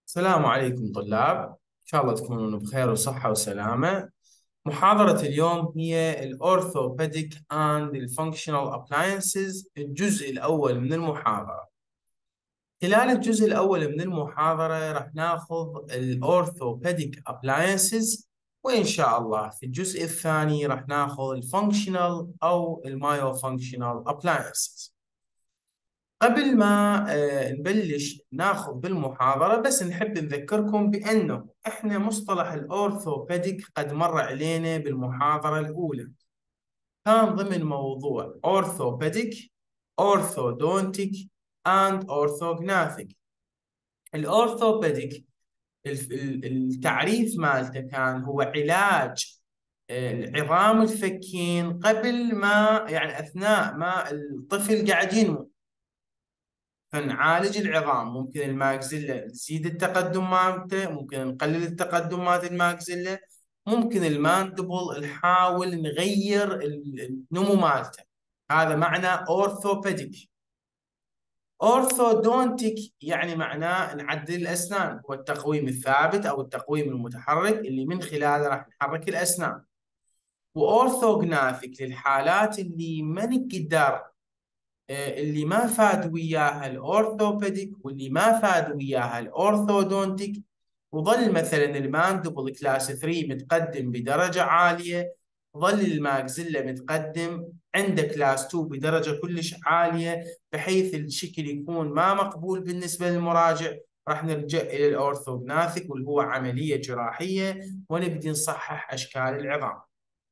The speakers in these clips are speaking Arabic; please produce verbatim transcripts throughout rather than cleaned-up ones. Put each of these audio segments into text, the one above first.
السلام عليكم طلاب، إن شاء الله تكونون بخير وصحة وسلامة. محاضرة اليوم هي الأورثوبيديك and الفانكشنال أبلاينسز، الجزء الأول من المحاضرة. خلال الجزء الأول من المحاضرة راح ناخذ الأورثوبيديك أبلاينسز، وإن شاء الله في الجزء الثاني راح ناخذ الفانكشنال أو المايو فانكشنال أبلاينسز. قبل ما آه، نبلش ناخذ بالمحاضرة، بس نحب نذكركم بأنه إحنا مصطلح الأورثوبيديك قد مر علينا بالمحاضرة الأولى. كان ضمن موضوع أورثوبيديك، أورثودونتيك and أورثوغناثيك. الأورثوبيديك الف- ال- التعريف مالته كان هو علاج آه، العظام الفكين قبل ما، يعني أثناء ما الطفل قاعد ينمو. فنعالج العظام، ممكن الماكسيلا نزيد التقدم مالته، ممكن نقلل التقدم مال الماكسيلا، ممكن الماندبل نحاول نغير ال- النمو مالته. هذا معنى اورثوبيديك. اورثودونتيك يعني معناه نعدل الاسنان، والتقويم الثابت او التقويم المتحرك اللي من خلاله راح نحرك الاسنان. واورثوغناثيك للحالات اللي ما نقدر، آه، اللي ما فاد وياها الأورثوبيديك واللي ما فاد وياها الأورثودونتيك، وظل مثلا الماندبل كلاس ثلاثة متقدم بدرجة عالية، ظل الماكسيلا متقدم عنده كلاس اثنين بدرجة كلش عالية، بحيث الشكل يكون ما مقبول بالنسبة للمراجع، راح نرجع إلى الأورثوغناثيك واللي هو عملية جراحية، ونبدي نصحح أشكال العظام.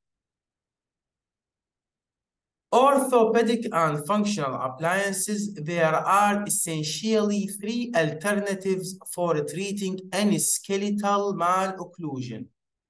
Orthopedic and functional appliances, there are essentially three alternatives for treating any skeletal malocclusion.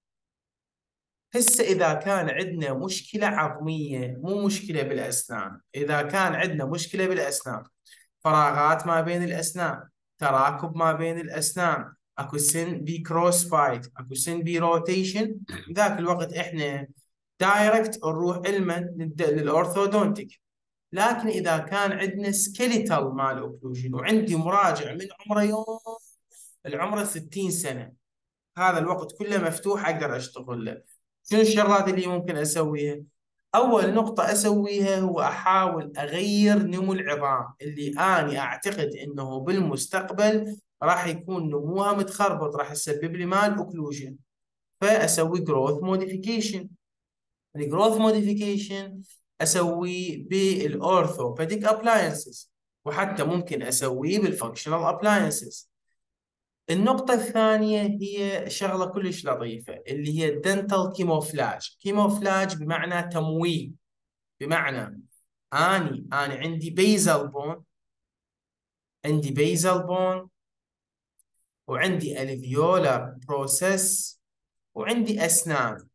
هسه إذا كان عندنا مشكلة عظمية، مو مشكلة بالأسنان، إذا كان عندنا مشكلة بالأسنان، فراغات ما بين الأسنان، تراكب ما بين الأسنان، أكو سن بي كروس بايت، أكو سن بي روتيشن، ذاك الوقت إحنا دايركت نروح لمن للأورثودونتيك. لكن إذا كان عندنا سكيليتال مال اوكلوجن، وعندي مراجع من عمره يوم العمره ستين سنة، هذا الوقت كله مفتوح أقدر أشتغل له. شنو الشغلات اللي ممكن أسويها؟ أول نقطة أسويها هو أحاول أغير نمو العظام اللي أنا أعتقد أنه بالمستقبل راح يكون نموها متخربط، راح يسبب لي مال اوكلوجن، فأسوي جروث موديفيكيشن. الجروث موديفيكيشن اسويه بالاورثوبيديك ابلاينسز، وحتى ممكن اسويه بالفانكشنال ابلاينسز. النقطة الثانية هي شغلة كلش لطيفة، اللي هي الدنتال كيموفلاج. كيموفلاج بمعنى تمويه، بمعنى اني انا عندي بيزل بون، عندي بيزل بون وعندي الفيولار بروسيس وعندي اسنان.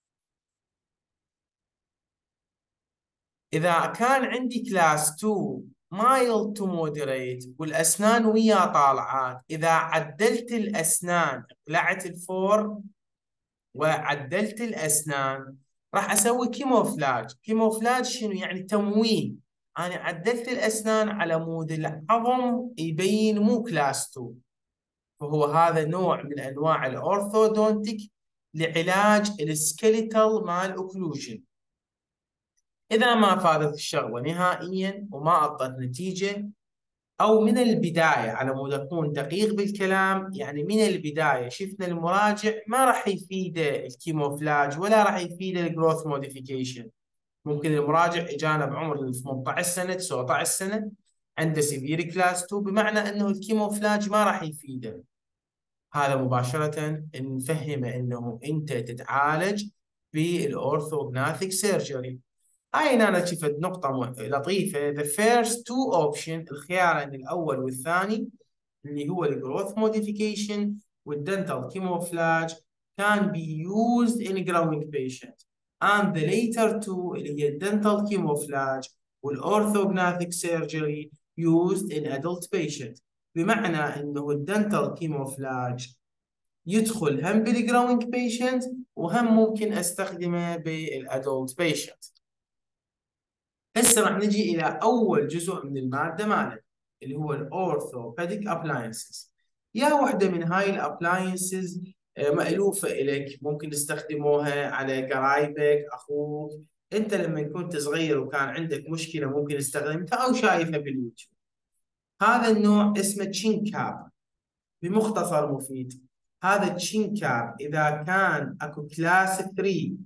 إذا كان عندي كلاس اثنين مايل تو مودريت والأسنان ويا طالعات، إذا عدلت الأسنان، قلعت الفور وعدلت الأسنان، راح أسوي كيموفلاج. كيموفلاج شنو يعني؟ تمويه. أنا عدلت الأسنان على مود العظم يبين مو كلاس اثنين. فهو هذا نوع من أنواع الأورثودونتيك لعلاج السكيليتال مال أوكلوجن. إذا ما فادت الشغلة نهائيا وما أعطت نتيجة، أو من البداية، على مود أكون دقيق بالكلام، يعني من البداية شفنا المراجع ما راح يفيده الكيموفلاج ولا راح يفيده الجروث موديفيكيشن. ممكن المراجع إجانا بعمر ال ثمانية عشر سنة تسعة عشر سنة، عنده سيفير كلاس اثنين، بمعنى أنه الكيموفلاج ما راح يفيده. هذا مباشرة نفهمه أنه أنت تتعالج بالأورثوغناثيك سيرجري. هاي هنا أنا شفت نقطة م- لطيفة. the first two option، الخيارين الأول والثاني، اللي هو الجروث موديفيكيشن والدنتال كيموفلاج، can be used in growing patient and the later two اللي هي الدنتال كيموفلاج والأورثوغناثيك سيرجري used in adult patient. بمعنى أنه الدنتال كيموفلاج يدخل هم بالجروينج بيشنت وهم ممكن استخدمه بالادولت بيشنت. هسه راح نجي الى اول جزء من الماده مالنا، اللي هو الاورثوبيديك ابلاينسز. يا وحدة من هاي الابلاينسز مألوفة إلك، ممكن تستخدموها على قرايبك، أخوك. أنت لما كنت صغير وكان عندك مشكلة ممكن تستخدمتها أو شايفها باليوتيوب. هذا النوع اسمه تشين كاب. بمختصر مفيد، هذا التشين كاب إذا كان أكو كلاس ثري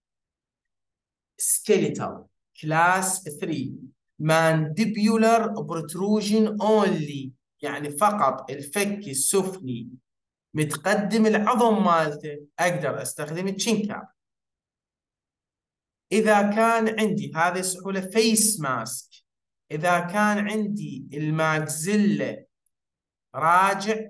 skeletal، كلاس ثري mandibular protrusion only، يعني فقط الفك السفلي متقدم العظم مالته، اقدر استخدم التشين كاب. اذا كان عندي هذه سهوله فيس ماسك، اذا كان عندي الماكسيلا راجع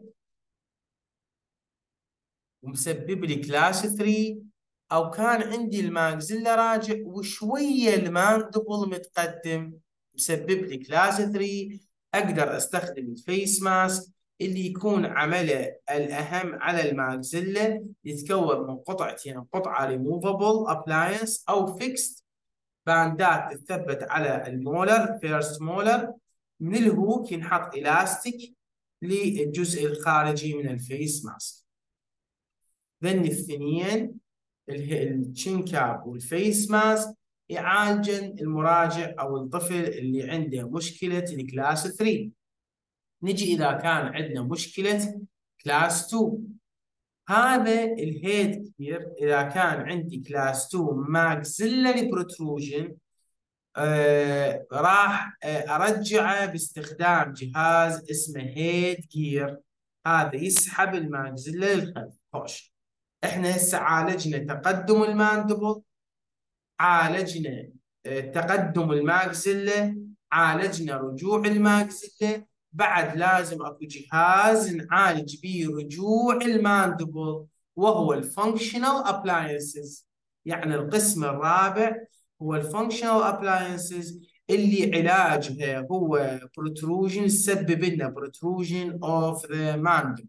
ومسبب لي كلاس ثري، او كان عندي الماكسيلا راجع وشويه الماندبل متقدم مسبب لي كلاس ثري، اقدر استخدم الفيس ماسك اللي يكون عمله الاهم على الماكسيلا، يتكون من قطعتين، قطعه ريموفابل ابلاينس او فيكست باندات تثبت على المولر فيرست مولر، من الهوك ينحط الاستيك للجزء الخارجي من الفيس ماسك. ذن الاثنين التشين كاب والفيس ماسك يعالجن المراجع او الطفل اللي عنده مشكله الكلاس ثري. نجي اذا كان عندنا مشكله كلاس تو، هذا الهيد كير اذا كان عندي كلاس تو ماكسيلاري بروتروجن، آه راح آه ارجعه باستخدام جهاز اسمه هيد جير. هذا يسحب الماكسيلا للخلف. خوش، احنا هسه عالجنا تقدم الماندبل، عالجنا آه، تقدم الماكسيلا، عالجنا رجوع الماكسيلا، بعد لازم اكو جهاز نعالج به رجوع الماندبل وهو الفانكشنال ابلاينسز. يعني القسم الرابع هو الفانكشنال ابلاينسز اللي علاجها هو بروتروجن، يسبب لنا بروتروجن اوف ذا ماندبل.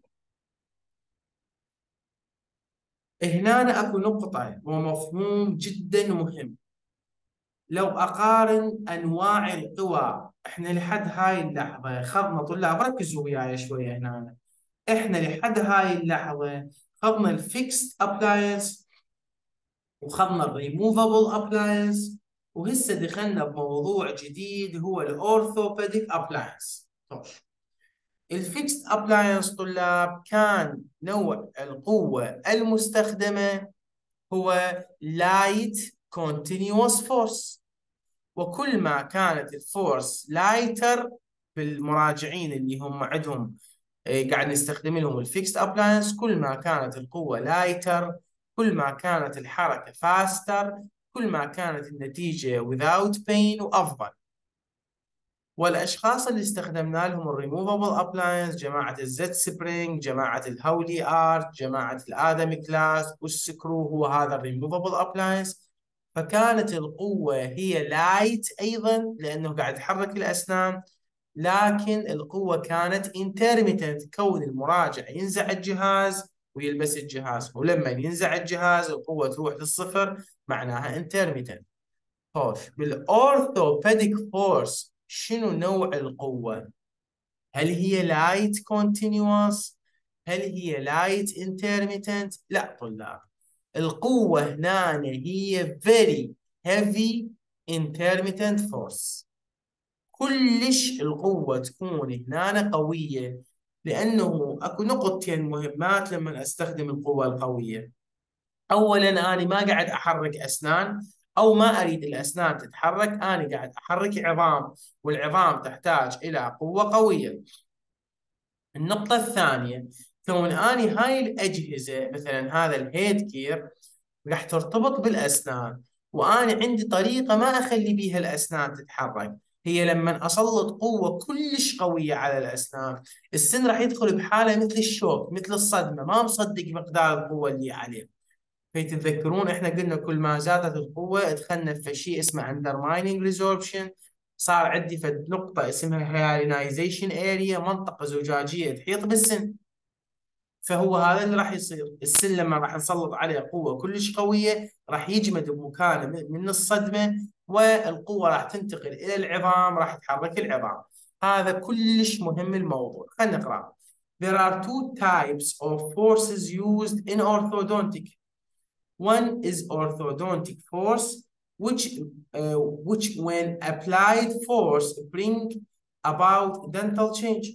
هنا اكو نقطة ومفهوم جدا مهم. لو أقارن أنواع القوى، إحنا لحد هاي اللحظة خضنا، طلاب ركزوا وياي شوية هنا، إحنا لحد هاي اللحظة خضنا الفيكست أبلاينس وخضنا الريموفابل أبلاينس، وهسه دخلنا بموضوع جديد هو الأورثوبيديك أبلاينس. الفيكست أبلاينس طلاب كان نوع القوة المستخدمة هو لايت كونتينيوس فورس، وكل ما كانت الفورس لايتر بالمراجعين اللي هم عندهم إيه، قاعد نستخدم لهم الفيكست ابلاينس، كل ما كانت القوة لايتر، كل ما كانت الحركة فاستر، كل ما كانت النتيجة without pain وأفضل. والأشخاص اللي استخدمنا لهم الريموفابل ابلاينس جماعة الزد سبرينج، جماعة الهولي ارت، جماعة الآدم كلاس والسكرو، هو هذا الريموفابل ابلاينس. فكانت القوة هي لايت أيضا لأنه قاعد يحرك الأسنان، لكن القوة كانت intermittent، كون المراجع ينزع الجهاز ويلبس الجهاز، ولما ينزع الجهاز القوة تروح للصفر، معناها intermittent. خوش، بالأورثوبيديك فورس شنو نوع القوة؟ هل هي لايت كونتينيوس؟ هل هي لايت intermittent؟ لا طلاب، القوة هنا هي very heavy intermittent force. كلش القوة تكون هنا قوية، لأنه أكو نقطتين مهمات لما أستخدم القوة القوية. أولا أنا ما قاعد أحرك أسنان أو ما أريد الأسنان تتحرك، أنا قاعد أحرك عظام، والعظام تحتاج إلى قوة قوية. النقطة الثانية، كون أني هاي الأجهزة مثلا هذا الهيد كير راح ترتبط بالأسنان، وأنا عندي طريقة ما أخلي بيها الأسنان تتحرك، هي لما أسلط قوة كلش قوية على الأسنان السن راح يدخل بحالة مثل الشوك، مثل الصدمة، ما مصدق مقدار القوة اللي عليه. فيتذكرون احنا قلنا كل ما زادت القوة دخلنا في شيء اسمه undermining resorption، صار عندي في نقطة اسمها hyalinization area، منطقة زجاجية تحيط بالسن. فهو هذا اللي راح يصير، السن لما راح نسلط عليه قوة كلش قوية راح يجمد بمكانه من الصدمة، والقوة راح تنتقل إلى العظام، راح تحرك العظام. هذا كلش مهم الموضوع. خلينا نقرأ. There are two types of forces used in orthodontic. One is orthodontic force, which, uh, which when applied force bring about dental change.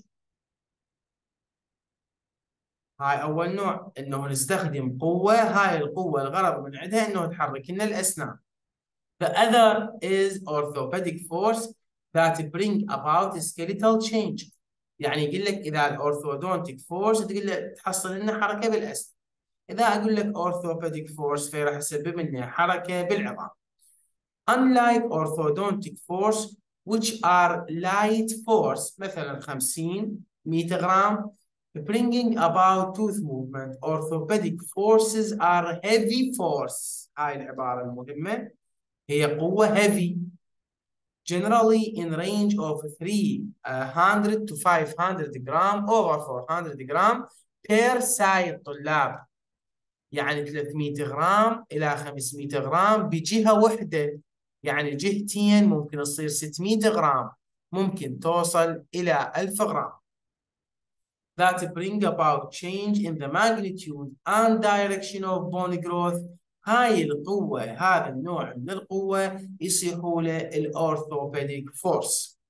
هاي أول نوع، إنه نستخدم قوة، هاي القوة الغرض من عندها إنه تحرك لنا الأسنان. The other is orthopedic force that bring about skeletal change. يعني يقول لك إذا الأورثودونتيك فورس تقول له تحصل لنا حركة بالأسنان. إذا أقول لك orthopedic force فراح يسبب لنا حركة بالعظام. Unlike orthodontic force which are light force مثلا خمسين ميكروغرام bringing about tooth movement, orthopedic forces are heavy force. هاي العبارة المهمة، هي قوة heavy generally in range of three hundred to five hundred gram over four hundred gram per side طلاب. يعني ثلاثمية غرام إلى خمسمية غرام بجهة واحدة، يعني جهتين ممكن تصير ستمية غرام، ممكن توصل إلى ألف غرام. That bring about change in the magnitude and direction of bone growth. هاي القوة، هذا النوع من القوة يصيحوا له الأورثوبيديك فورس.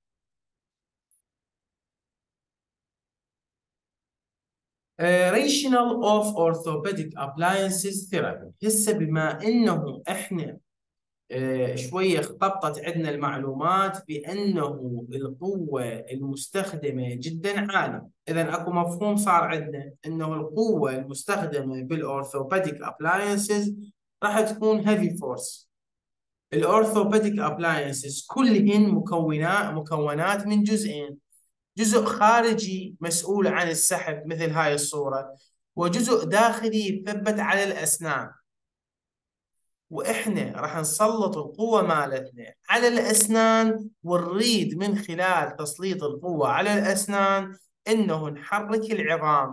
Uh, rational of orthopedic appliances therapy. هسه بما انه احنا uh, شويه خططت عندنا المعلومات بانه القوه المستخدمه جدا عاليه، اذا اكو مفهوم صار عندنا انه القوه المستخدمه بالاورثوبيديك appliances راح تكون heavy force. الاورثوبيديك appliances كلهن مكونات مكونات من جزئين، جزء خارجي مسؤول عن السحب مثل هاي الصورة، وجزء داخلي يثبت على الأسنان. وإحنا راح نسلط القوة مالتنا على الأسنان، ونريد من خلال تسليط القوة على الأسنان إنه نحرك العظام.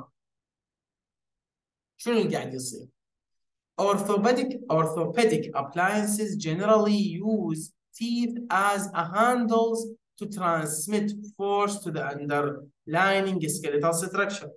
شنو اللي قاعد يصير؟ Orthopedic, orthopedic appliances generally use teeth as a handles to transmit force to the underlying skeletal structure.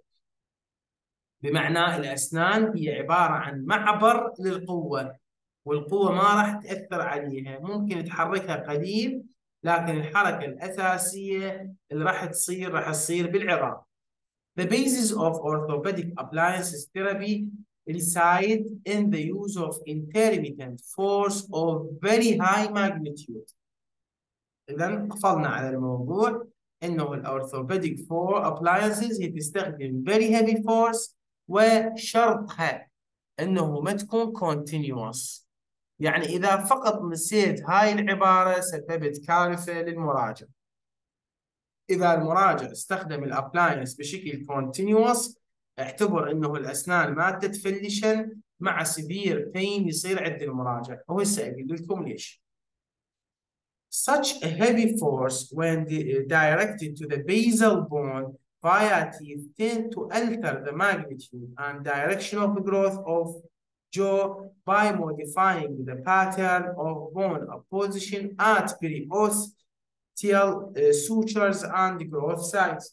بمعنى الأسنان هي عبارة عن معبر للقوة، والقوة ما راح تأثر عليها، ممكن تحركها قليل، لكن الحركة الأساسية اللي راح تصير راح تصير بالعظام. The basis of orthopedic appliances therapy reside in the use of intermittent force of very high magnitude. إذا قفلنا على الموضوع إنه الأورثوبيديك فور appliances هي تستخدم very heavy force، وشرطها إنه ما تكون continuous. يعني إذا فقط نسيت هاي العبارة سببت كارثة للمراجع. إذا المراجع استخدم الأبلاينس بشكل continuous اعتبر إنه الأسنان مادة فليشن مع سبير بين يصير عند المراجع، وهسه أقول لكم ليش. Such a heavy force when directed to the basal bone via teeth tend to alter the magnitude and direction of the growth of jaw by modifying the pattern of bone apposition at periosteal uh, sutures and growth sites.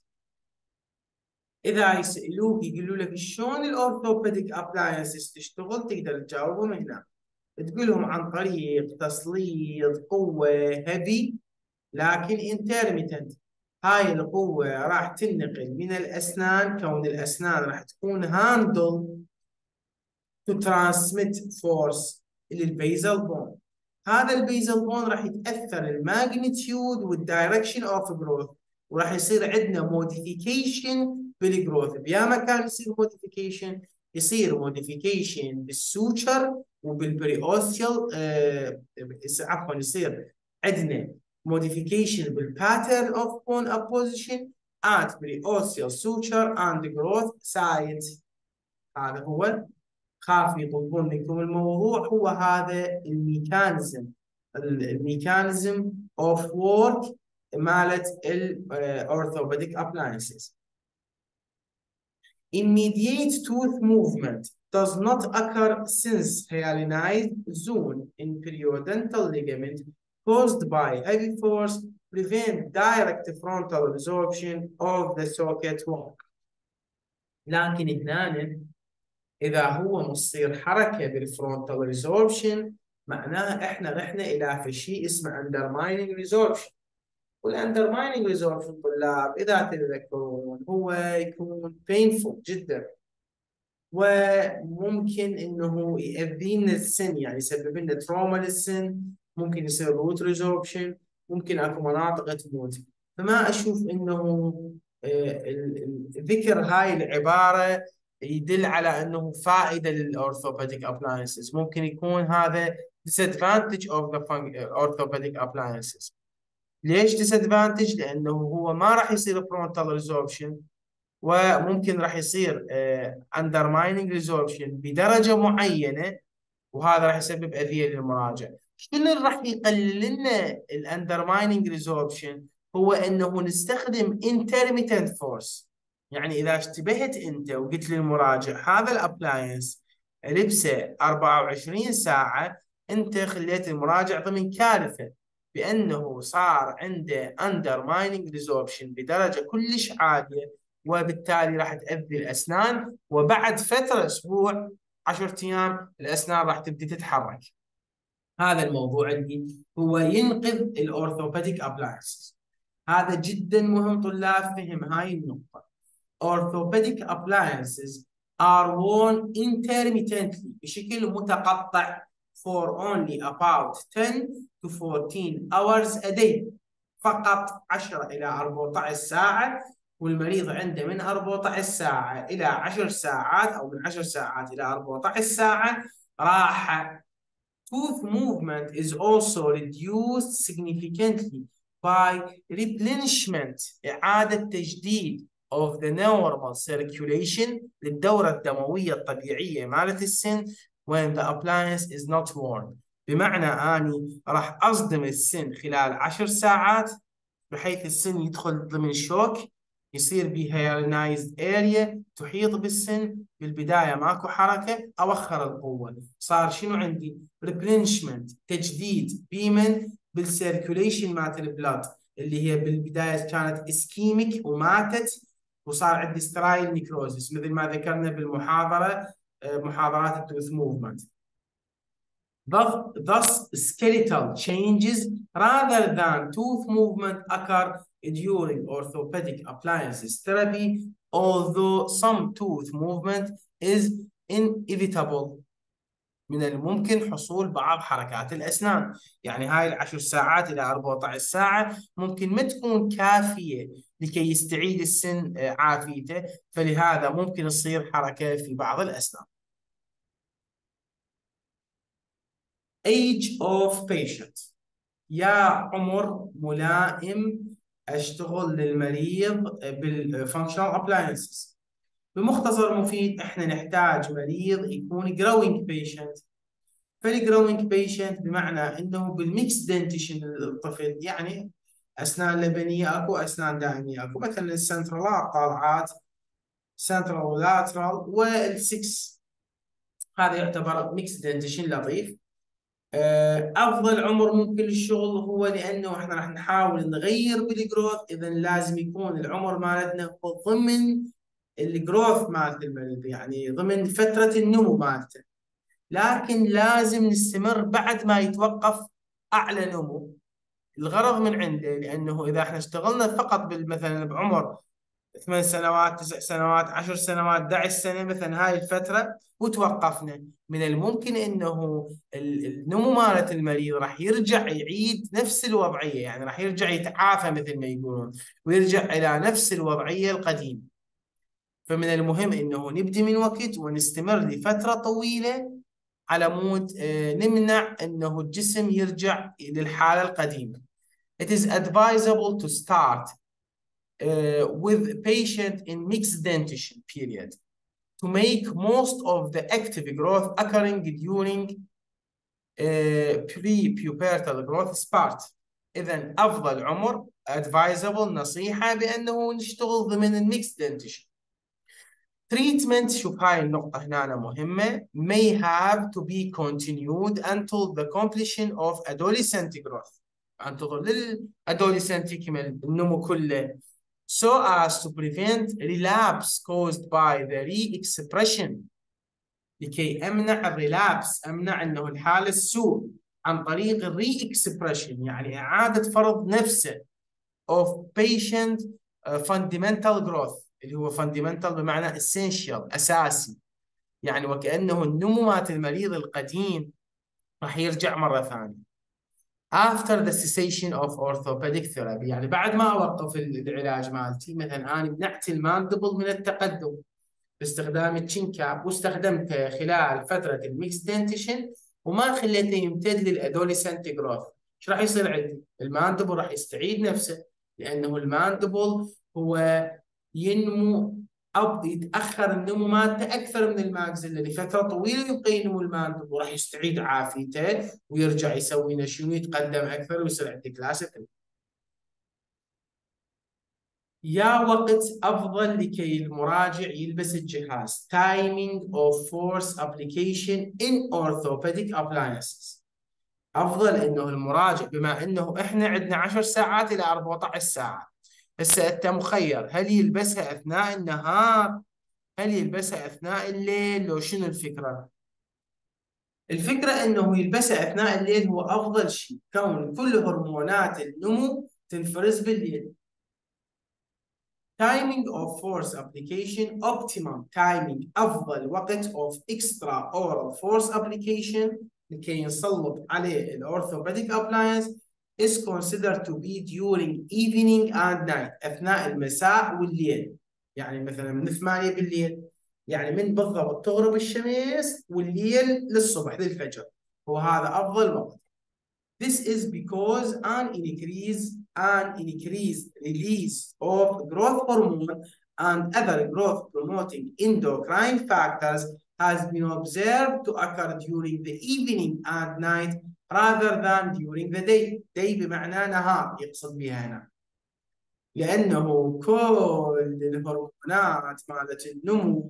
إذا يسألوك يقولوا لك شلون الأورثوبيديك أبلاينسز تشتغل، تقدر تجاوبهم هنا. تقولهم عن طريق تسليط قوة heavy لكن intermittent. هاي القوة راح تنقل من الأسنان، كون الأسنان راح تكون handle to transmit force للبيزل بون. هذا البيزل بون راح يتأثر الماجنتيود والدايركشن اوف جروث، وراح يصير عندنا موديفيكيشن بالجروث. بيا مكان يصير موديفيكيشن، يصير موديفيكيشن بالسوتشر وبالبريوستيال آه عفوا يصير عندنا modification بالباترن of bone apposition at periosteal suture and growth site. هذا هو، خاف يطلبون منكم الموضوع، هو هذا الميكانيزم الميكانيزم of work مالت الأورثوبيديك appliances. Immediate tooth movement does not occur since hyalinized zone in periodontal ligament caused by heavy force prevent direct frontal absorption of the socket work. لكن هنا إذا هو مصير حركة بالفرونتال ريزوربشن معناها إحنا رحنا إلى شيء اسمه undermining resorption. والاندرمايننج ريزوربشن طلاب إذا تتذكرون هو يكون painful جدا، وممكن إنه يأذينا السن، يعني يسبب لنا تروما للسن، ممكن يصير روت ريزوربشن، ممكن أكو مناطق تموت. فما أشوف إنه ذكر هاي العبارة يدل على انه فائده للاورثوبيديك ابلاينسز. ممكن يكون هذا disadvantage of the orthopedic appliances. ليش disadvantage؟ لانه هو ما راح يصير frontal resorption، وممكن راح يصير uh, undermining resorption بدرجه معينه، وهذا راح يسبب اذيه للمراجع. شنو اللي راح يقلل لنا الاندرمايننج ريزوربشن؟ هو انه نستخدم intermittent force. يعني اذا اشتبهت انت وقلت للمراجع هذا الابلاينس لبسه أربعة وعشرين ساعه، انت خليت المراجع ضمن كارثه، بانه صار عنده undermining ريزوربشن بدرجه كلش عاليه، وبالتالي راح تاذي الاسنان، وبعد فتره اسبوع عشرة ايام الاسنان راح تبدي تتحرك. هذا الموضوع اللي هو ينقذ الاورثوبيديك ابلاينسز. هذا جدا مهم طلاب فهم هاي النقطه. orthopedic appliances are worn intermittently بشكل متقطع for only about ten to fourteen hours a day، فقط عشرة إلى أربعة عشر ساعة، والمريض عنده من أربعة عشر ساعة إلى عشر ساعات، أو من عشر ساعات إلى أربعة عشر ساعة راحة. Tooth movement is also reduced significantly by replenishment، إعادة تجديد of the normal circulation للدورة الدموية الطبيعية مالت السن when the appliance is not worn. بمعنى أني راح أصدم السن خلال عشر ساعات بحيث السن يدخل ضمن شوك، يصير بهيرنايزد اريا تحيط بالسن. بالبدايه ماكو حركه، اوخر القوه، صار شنو عندي؟ ريبلينشمنت، تجديد بيمن بالسيركوليشن مالت البلاد اللي هي بالبدايه كانت اسكيميك وماتت، وصار عندي سترايل نيكروزيس مثل ما ذكرنا بالمحاضره محاضرات التوث موفمنت. Thus, thus, skeletal changes rather than tooth movement occur during orthopedic appliances therapy, although some tooth movement is inevitable. من الممكن حصول بعض حركات الأسنان. يعني هاي العشر ساعات إلى أربعة عشر ساعة ممكن ما تكون كافية لكي يستعيد السن عافيته، فلهذا ممكن تصير حركة في بعض الأسنان. Age of patient. يا عمر ملائم اشتغل للمريض بالفانكشنال ابلاينسز. بمختصر مفيد احنا نحتاج مريض يكون جروينج بيشنت. فالجروينج بيشنت بمعنى انه بالميكس دنتيشن الطفل، يعني اسنان لبنيه اكو، اسنان دائميه اكو، مثلا السنترالات طالعات، سنترال ولاترال والسكس، هذا يعتبر ميكس دنتيشن لطيف. افضل عمر ممكن للشغل هو لانه احنا راح نحاول نغير بالجروث، اذا لازم يكون العمر مالتنا هو ضمن الجروث مالت المريض، يعني ضمن فتره النمو مالته، لكن لازم نستمر بعد ما يتوقف اعلى نمو. الغرض من عنده لانه اذا احنا اشتغلنا فقط مثلا بعمر ثمان سنوات، تسع سنوات، عشر سنوات، أحد عشر سنة مثلا، هاي الفترة وتوقفنا، من الممكن انه النمو مالت المريض راح يرجع يعيد نفس الوضعية، يعني راح يرجع يتعافى مثل ما يقولون، ويرجع الى نفس الوضعية القديمة. فمن المهم انه نبدي من وقت ونستمر لفترة طويلة على مود نمنع انه الجسم يرجع للحالة القديمة. It is advisable to start Uh, with patient in mixed dentition period to make most of the active growth occurring during uh, pre-pubertal growth spurt. إذا أفضل عمر advisable نصيحة بأنه نشتغل ضمن الميكس dentition. Treatment، شوف هاي النقطة هنا مهمة، may have to be continued until the completion of adolescent growth. انتظر للادوليسنت يكمل النمو كله so as to prevent relapse caused by the re-expression. لكي أمنع الريلابس، أمنع أنه الحالة السوء عن طريق الري اكسبريشن، يعني إعادة فرض نفسه of patient uh, fundamental growth، اللي هو fundamental بمعنى essential أساسي، يعني وكأنه النمو مات المريض القديم راح يرجع مرة ثانية. after the cessation of orthopedic therapy، يعني بعد ما أوقف العلاج مالتي، مثلا أنا منعت الماندبل من التقدم باستخدام التشين كاب واستخدمته خلال فترة الميكس دنتيشن وما خليته يمتد للادوليسنت جروث، ايش راح يصير عندي؟ الماندبل راح يستعيد نفسه، لانه الماندبل هو ينمو او يتاخر النمو مالته اكثر من الماكسيلا لفتره طويله، يبقى ينمو الماندبل وراح يستعيد عافيته ويرجع يسوي نشيو ويتقدم اكثر ويصير عندي كلاسيك. يا وقت أفضل لكي المراجع يلبس الجهاز timing of force application in orthopedic appliances. أفضل إنه المراجع، بما إنه إحنا عندنا عشر ساعات إلى أربعة عشر ساعة، هسه أنت مخير هل يلبسها أثناء النهار؟ هل يلبسها أثناء الليل؟ لو شنو الفكرة؟ الفكرة إنه يلبسها أثناء الليل هو أفضل شيء، كون كل هرمونات النمو تنفرز بالليل. timing of force application optimum timing أفضل وقت of extra oral force application لكي ينسلط عليه الأورثوبيديك appliance is considered to be during evening and night، أثناء المساء والليل، يعني مثلا من ثمانية بالليل، يعني من بالضبط تغرب الشمس والليل للصبح للفجر، وهذا أفضل وقت. This is because an increase an increased release of growth hormone and other growth promoting endocrine factors has been observed to occur during the evening and night rather than during the day. day بمعنى نهار يقصد بها هنا، لأنه كل الهرمونات مالت النمو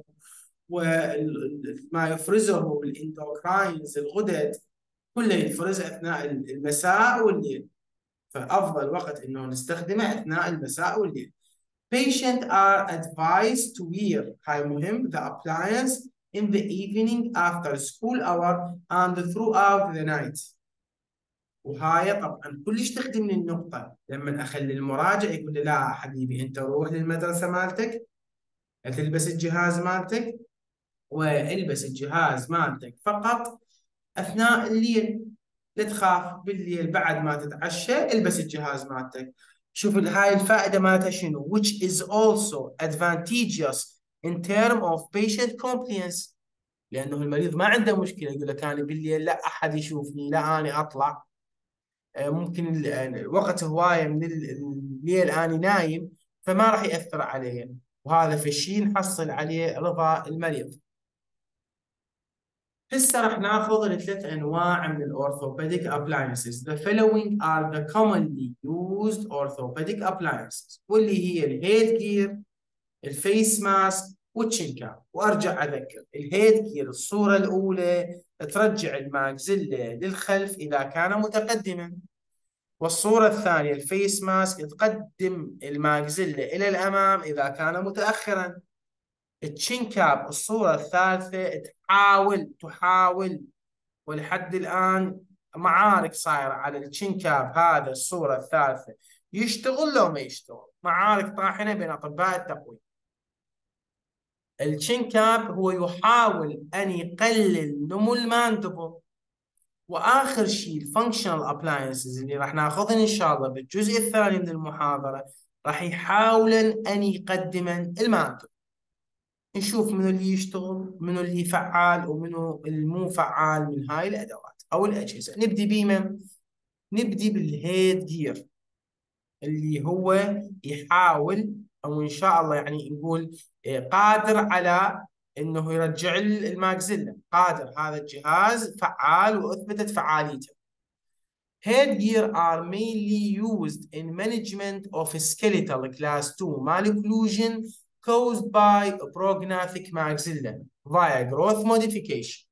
وما يفرزه الاندوكراينز الغدد كله يتفرز أثناء المساء والليل، فأفضل وقت إنه نستخدمه أثناء المساء والليل. Patients are advised to wear، هاي مهم، the appliance in the evening after school hour and throughout the night. وهاي طبعا كلش تخدمني النقطة لما أخلي المراجع يقول لي لا حبيبي أنت روح للمدرسة مالتك، تلبس الجهاز مالتك والبس الجهاز مالتك فقط أثناء الليل، لا تخاف بالليل بعد ما تتعشى البس الجهاز مالتك. شوف هاي الفائدة مالتها شنو، which is also advantageous in term of patient compliance، لأنه المريض ما عنده مشكلة يقول لك أنا بالليل لا أحد يشوفني، لا أنا أطلع، ممكن الوقت هواية من الليل أنا نايم فما راح يأثر علي، وهذا في الشيء نحصل عليه رضا المريض. هسه راح ناخذ الثلاث انواع من الاورثوبيديك appliances. The following are the commonly used orthopedic appliances، واللي هي الهيد جير، الفيس ماسك، والتشين كاب. وارجع اذكر الهيد جير الصوره الاولى ترجع الماكسيلا للخلف اذا كان متقدما، والصوره الثانيه الفيس ماسك تقدم الماكسيلا الى الامام اذا كان متاخرا. التشين كاب الصورة الثالثة تحاول تحاول ولحد الآن معارك صايرة على التشين كاب هذا الصورة الثالثة، يشتغل لو ما يشتغل، معارك طاحنة بين أطباء التقويم. التشين كاب هو يحاول أن يقلل نمو الماندبل. وآخر شيء الفانكشنال أبلاينسز اللي راح ناخذهن إن شاء الله بالجزء الثاني من المحاضرة، راح يحاولن أن يقدمن الماندبل. نشوف منو اللي يشتغل، منو اللي فعال ومنو المو فعال من هاي الأدوات أو الأجهزة. نبدي بمن؟ نبدي بالهيد جير اللي هو يحاول أو إن شاء الله يعني نقول قادر على إنه يرجع الماكسيلا، قادر، هذا الجهاز فعال وأثبتت فعاليته. Headgear are mainly used in management of skeletal class two malocclusion caused by prognathic maxilla via growth modification.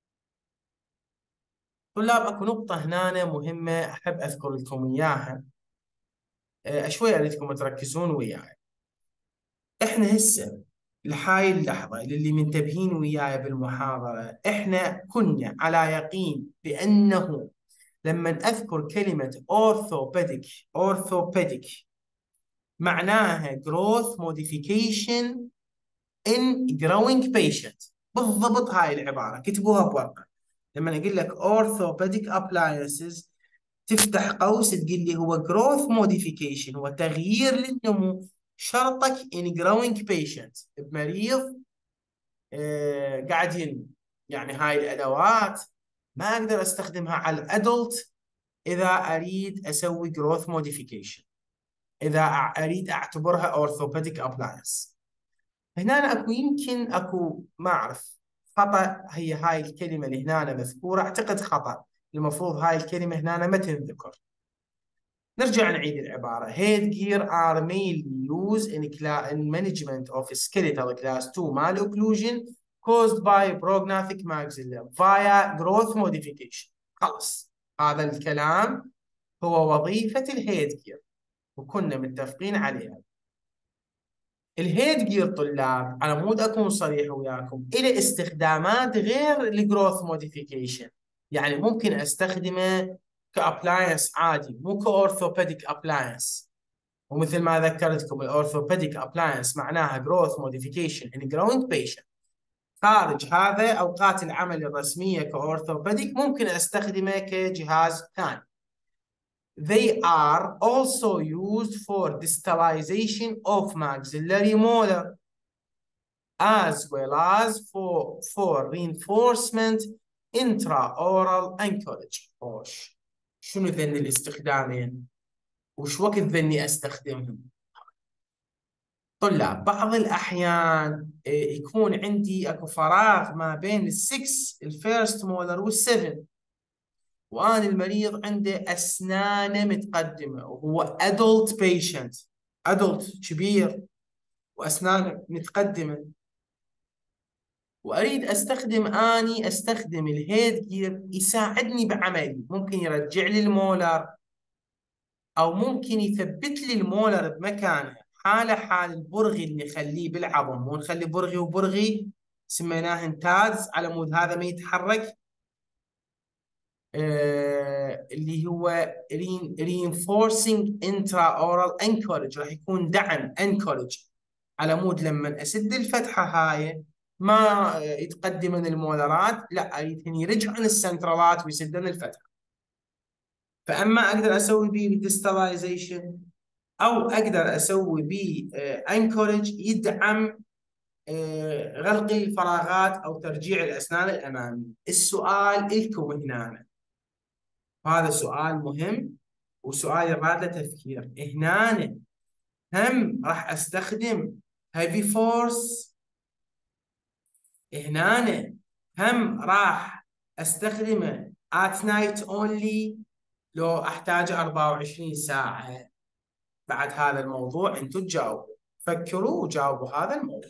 طلاب اكو نقطة هنا مهمة أحب أذكر لكم إياها، شوي أريدكم تركزون وياي. احنا هسه لهاي اللحظة للي منتبهين وياي بالمحاضرة، احنا كنا على يقين بأنه لما أذكر كلمة orthopedic orthopedic معناها growth modification in growing patient. بالضبط هاي العبارة كتبوها بورقة. لما أقول لك orthopedic appliances تفتح قوس تقول لي هو growth modification، هو تغيير للنمو، شرطك in growing patient، بمريض آه قاعد ينمو. يعني هاي الأدوات ما أقدر أستخدمها على الأدلت إذا أريد أسوي growth modification، إذا أريد أعتبرها orthopedic appliance. هنا أكو يمكن أكو ما أعرف خطأ، هي هاي الكلمة اللي هنا مذكورة أعتقد خطأ، المفروض هاي الكلمة هنا ما تنذكر. نرجع نعيد العبارة. headgear are mainly used in, in management of skeletal class two malocclusion caused by prognathic maxilla via growth modification. خلص، هذا الكلام هو وظيفة الهيدجير وكنا متفقين عليها. الهيدجير طلاب، على مود أكون صريح وياكم، إلى استخدامات غير الجروث موديفيكيشن. يعني ممكن أستخدمه كأبلاينس عادي، مو كأورثوبيديك أبلاينس. ومثل ما ذكرتكم الأورثوبيديك أبلاينس معناها جروث موديفيكيشن in growing patient. خارج هذا أوقات العمل الرسمية كأورثوبيديك ممكن أستخدمه كجهاز ثاني. They are also used for distalization of maxillary molar as well as for, for reinforcement intraoral anchorage. أوش شنو ذن الاستخدامين؟ وش وقت ذني أستخدمهم؟ طلاب، بعض الأحيان يكون عندي أكو فراغ ما بين السكس الفيرست مولر والسفن، وأنا المريض عنده أسنانه متقدمة وهو adult patient، adult كبير وأسنانه متقدمة، وأريد أستخدم أني أستخدم الهيد جير يساعدني بعملي. ممكن يرجع لي المولر أو ممكن يثبت لي المولر بمكانه، حالة حال البرغي اللي نخليه بالعظم، مو نخلي برغي وبرغي سميناه انتاز على مود هذا ما يتحرك. آه اللي هو reinforcing intraoral anchorage، راح يكون دعم anchorage على مود لما أسد الفتحة هاي ما يتقدم من المولرات، لا يرجع عن السنترالات ويسدن الفتحة. فأما أقدر أسوي به ديستلايزيشن أو أقدر أسوي به أنكورج يدعم غلق الفراغات أو ترجيع الأسنان الأمامية. السؤال لكم هنا، هذا سؤال مهم وسؤال يراد له تفكير. هنا هم راح أستخدم heavy force، هنا هم راح استخدمه at night only لو احتاج أربعة وعشرين ساعة. بعد هذا الموضوع انتم تجاوبوا، فكروا وجاوبوا هذا الموضوع.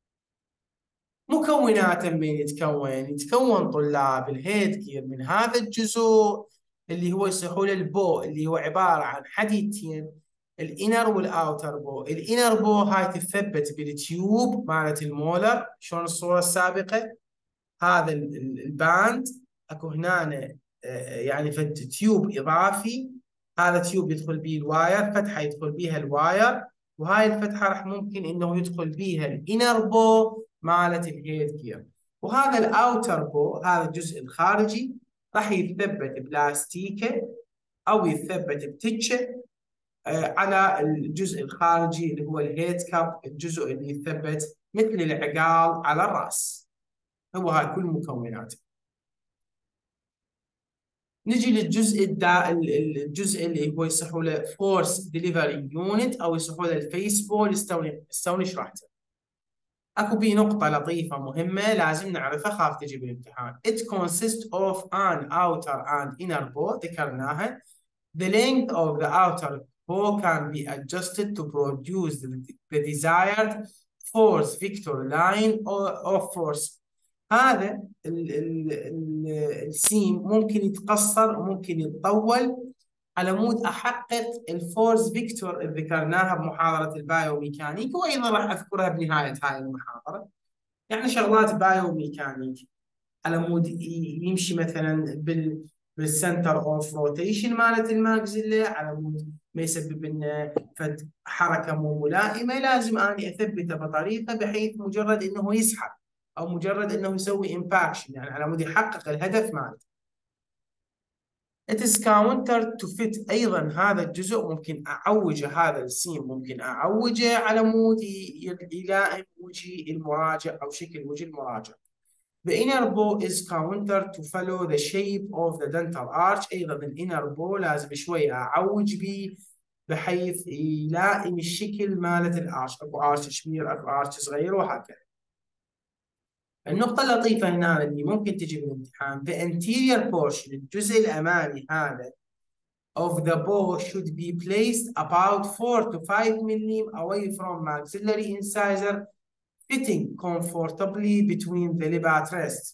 مكوناته من يتكون؟ يتكون طلاب الهيد جير من هذا الجزء اللي هو يصيحوا له البو، اللي هو عبارة عن حديدتين، الانر والاوتر بو. الانر بو هاي تثبت بالتيوب مالت المولر، شلون الصورة السابقة. هذا الباند اكو هنا يعني فد تيوب اضافي، هذا تيوب يدخل به الواير، فتحه يدخل بها الواير، وهاي الفتحه راح ممكن انه يدخل بها الانر بو مالت الهيد جير. وهذا الاوتر بو، هذا الجزء الخارجي، راح يثبت بلاستيكه او يثبت بتتشه على الجزء الخارجي اللي هو الهيد كاب، الجزء اللي يثبت مثل العقال على الراس. هو هاي كل مكوناته. نجي للجزء الدا الجزء اللي هو يصحوا له فورس ديليفري يونت او يصحوا له الفيس بول. استوني استوني شرحته. اكو بي نقطة لطيفة مهمة لازم نعرفها، خاف تجي بالامتحان. It consists of an outer and inner bow، ذكرناها. The length of the outer bow can be adjusted to produce the, the desired force vector line of force. هذا ال ال ال السيم ممكن يتقصر وممكن يتطول على مود أحقق الفورس فيكتور اللي ذكرناها بمحاضرة البايوميكانيك، وأيضا راح أذكرها بنهاية هاي المحاضرة. يعني شغلات بايوميكانيك على مود يمشي مثلا بال بالسنتر اوف روتيشن مالت الماكسيلا، على مود ما يسبب لنا فد حركه مو ملائمه، لازم اني اثبته بطريقه بحيث مجرد انه يسحب او مجرد انه يسوي امباكشن، يعني على مود يحقق الهدف مالته. It is counter to fit. أيضا هذا الجزء ممكن أعوجه، هذا السين ممكن أعوجه على مود يلائم وجه المراجع أو شكل وجه المراجع. The inner bow is counter to follow the shape of the dental arch. أيضا الانر بو لازم شوي أعوج به بحيث يلائم الشكل مالت الارش، اكو ارش كبير اكو ارش صغير وهكذا. النقطة اللطيفة هنا اللي ممكن تجي بالامتحان the anterior portion، الجزء الأمامي هذا of the bow should be placed about four to five millimeters away from maxillary incisor, fitting comfortably between the lip at rest.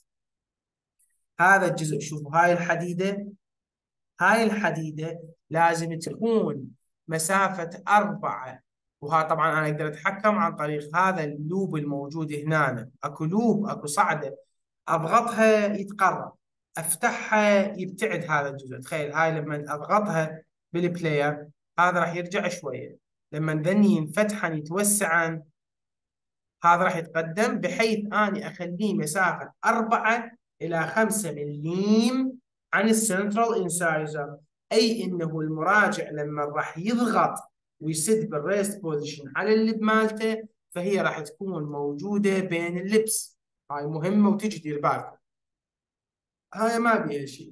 هذا الجزء، شوفوا هاي الحديدة، هاي الحديدة لازم تكون مسافة أربعة، وها طبعا أنا أقدر أتحكم عن طريق هذا اللوب الموجود هنا. أكو لوب أكو صعدة، أضغطها يتقرب، أفتحها يبتعد هذا الجزء. تخيل هاي لما أضغطها بالبلاير هذا راح يرجع شوية، لما ذني ينفتحن يتوسعن هذا راح يتقدم، بحيث أني أخليه مسافة أربعة إلى خمسة مليم عن السنترال انسايزر، أي إنه المراجع لما راح يضغط ويسد بالريست بوزيشن على اللب مالته فهي راح تكون موجودة بين اللبس. هاي مهمة وتجي دير بالكم، هاي ما بيها شيء.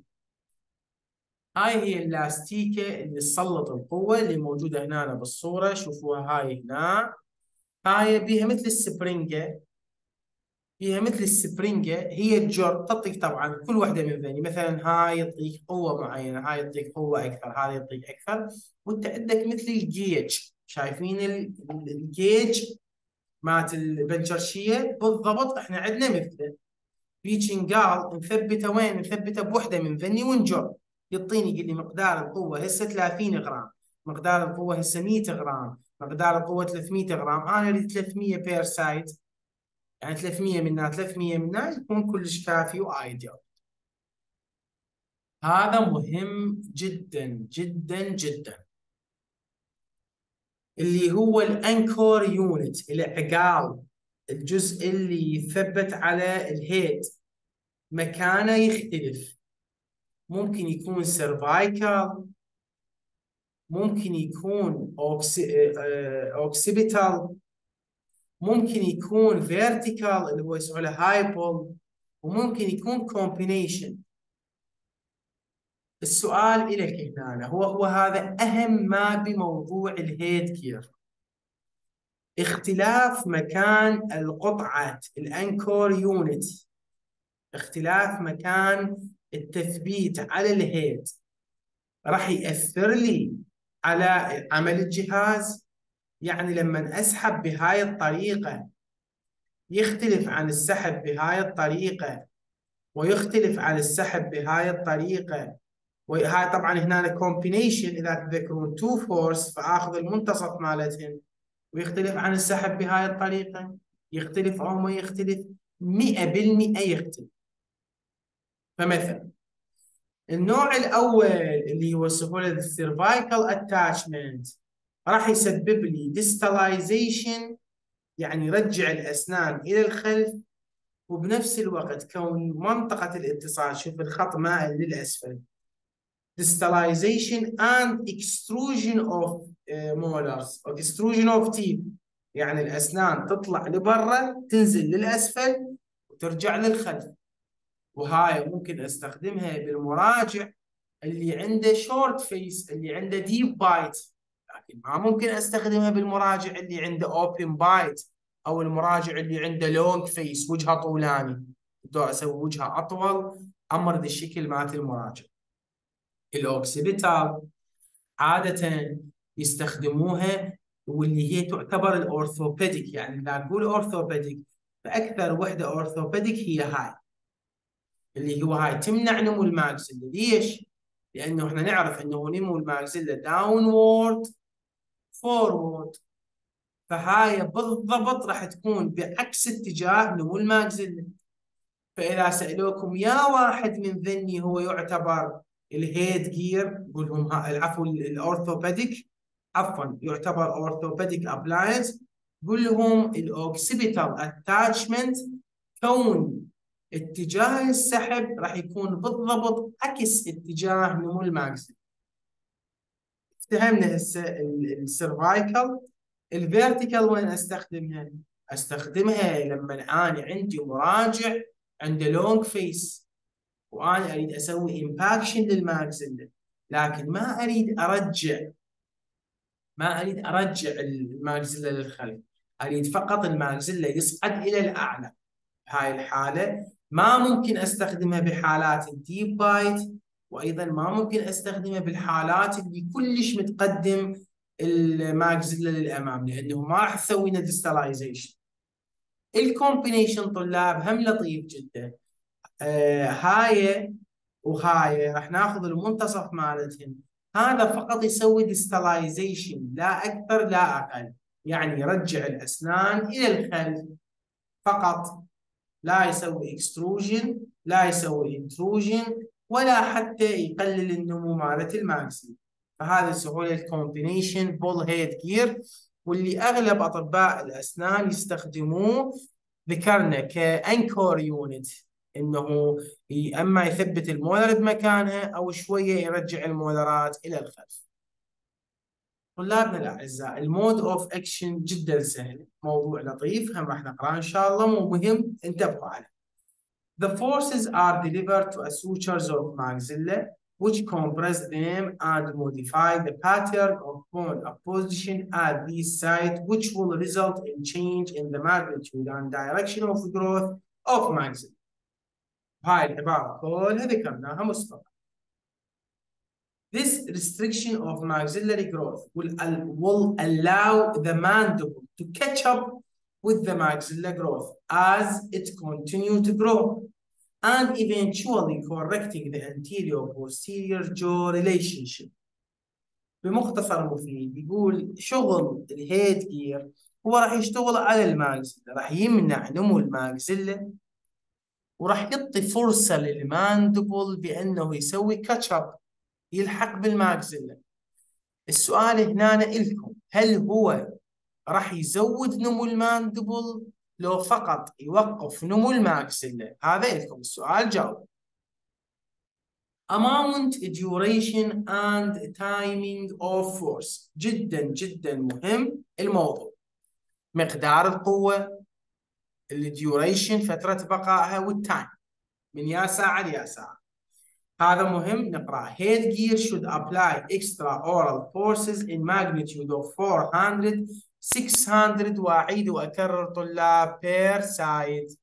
هاي هي اللاستيكة اللي تسلط القوة اللي موجودة هنا بالصورة، شوفوها هاي هنا. هاي بيها مثل السبرينجة، هي مثل السبرينجة، هي الجر تعطيك طبعا كل واحدة من ذني، مثلا هاي يعطيك قوة معينة، هاي يعطيك قوة أكثر، هذا يعطيك أكثر، وأنت عندك مثل الجيج، شايفين الجيج مالت البنشرشية بالضبط، احنا عندنا مثله بيتشنجال نثبته وين؟ نثبته بوحدة من ذني ونجر، يعطيني يقول لي مقدار القوة هسه ثلاثين غرام، مقدار القوة هسه مية غرام، مقدار القوة ثلاثمية غرام، أنا أريد ثلاثمية بير سايد، يعني ثلاثمية منها ثلاثمية منها يكون كلش كافي وايديال. هذا مهم جدا جدا جدا، اللي هو الانكور يونت، العقال، الجزء اللي يثبت على الهيد مكانه يختلف، ممكن يكون سيرفايكال، ممكن يكون اوكسيبيتال، ممكن يكون فيرتيكال اللي هو يسموه له هايبول، وممكن يكون كومبينيشن. السؤال إليك هنا هو هو هذا أهم ما بموضوع الهيد كير، اختلاف مكان القطعة الأنكور يونت، اختلاف مكان التثبيت على الهيد راح يأثر لي على عمل الجهاز. يعني لما أسحب بهاي الطريقة يختلف عن السحب بهاي الطريقة، ويختلف عن السحب بهاي الطريقة، وهاي طبعا هنا كومبينيشن اذا تذكرون تو فورس، فاخذ المنتصف مالتهم، ويختلف عن السحب بهاي الطريقه، يختلف او ما يختلف، مئة بالمئة يختلف. فمثلا النوع الاول اللي يوصفه له السيرفايكال اتاتشمنت راح يسبب لي ديستلايزيشن، يعني يرجع الاسنان الى الخلف، وبنفس الوقت كون منطقه الاتصال، شوف الخط مائل للاسفل، distalization and extrusion of uh, molars or extrusion of teeth، يعني الأسنان تطلع لبرا تنزل للأسفل وترجع للخلف. وهاي ممكن استخدمها بالمراجع اللي عنده شورت فيس، اللي عنده ديب بايت، لكن ما ممكن استخدمها بالمراجع اللي عنده اوبن بايت، او المراجع اللي عنده لونج فيس وجهه طولاني، بدي اسوي وجهه اطول امرد الشكل مالت المراجع. الاوكسيبيتال عادة يستخدموها واللي هي تعتبر الاورثوبيديك، يعني اذا نقول اورثوبيديك فاكثر وحده اورثوبيديك هي هاي، اللي هو هاي تمنع نمو الماكسيلا. ليش؟ لأنه احنا نعرف أنه نمو الماكسيلا داونورد فورورد، فهاي بالضبط راح تكون بعكس اتجاه نمو الماكسيلا. فإذا سألوكم يا واحد من ذني هو يعتبر الهيد جير، قول لهم عفوا الأورثوبيديك، عفوا يعتبر أورثوبيديك أبلاينس، قول لهم الأوكسيبيتال أتاتشمنت، كون اتجاه السحب راح يكون بالضبط عكس اتجاه نمو الماكسيلا. افتهمنا هسه السيرفايكال. الفيرتيكال وين استخدمها؟ استخدمها لما انا عندي مراجع عنده لونج فيس وانا اريد اسوي امباكشن للماكسيلا، لكن ما اريد ارجع ما اريد ارجع الماكسيلا للخلف، اريد فقط الماكسيلا يصعد الى الاعلى. بهاي الحاله ما ممكن استخدمها بحالات الديب بايت، وايضا ما ممكن استخدمها بالحالات اللي كلش متقدم الماكسيلا للامام، لانه ما راح تسوي لنا ديستلايزيشن. الكومبينيشن طلاب هم لطيف جدا. آه هاي وهاي راح ناخذ المنتصف مالتهم، هذا فقط يسوي ديستلايزيشن لا اكثر لا اقل، يعني يرجع الاسنان الى الخلف فقط، لا يسوي اكستروجن لا يسوي انتروجن ولا حتى يقلل النمو مالت الماكسي. فهذه سهوله الكومبينيشن بول هيد جير، واللي اغلب اطباء الاسنان يستخدموه ذكرنا كانكور يونت، انه اما يثبت المولر بمكانها او شويه يرجع المولرات الى الخلف. طلابنا الاعزاء، المود اوف اكشن جدا سهل، موضوع لطيف هم راح نقراه ان شاء الله، مو مهم انتبهوا عليه. The forces are delivered to a sutures of maxilla which compress them and modify the pattern of bone apposition at these sites, which will result in change in the magnitude and direction of growth of maxilla. هاي العبارة كلها ذكرناها مسبقا. This restriction of maxillary growth will, will allow the mandible to catch up with the maxilla growth as it continues to grow, and eventually correcting the anterior-posterior jaw relationship. بمختصر مفيد يقول شغل الهيد جير هو راح يشتغل على الماكسيلا، راح يمنع نمو الماكسيلا وراح يعطي فرصة للماندبل بأنه يسوي كاتشاب يلحق بالماكسيلا. السؤال هنا لكم، هل هو راح يزود نمو الماندبل لو فقط يوقف نمو الماكسيلا؟ هذا لكم السؤال، جاوب. amount, duration and timing of force، جدا جدا مهم الموضوع. مقدار القوة، الديوريشن فترة بقائها، والتايم من يا ساعة ليا ساعة، هذا مهم نقرأ. head gear should apply extraoral forces in magnitude of four hundred six hundred، وأعيد وأكرر طلاب per side،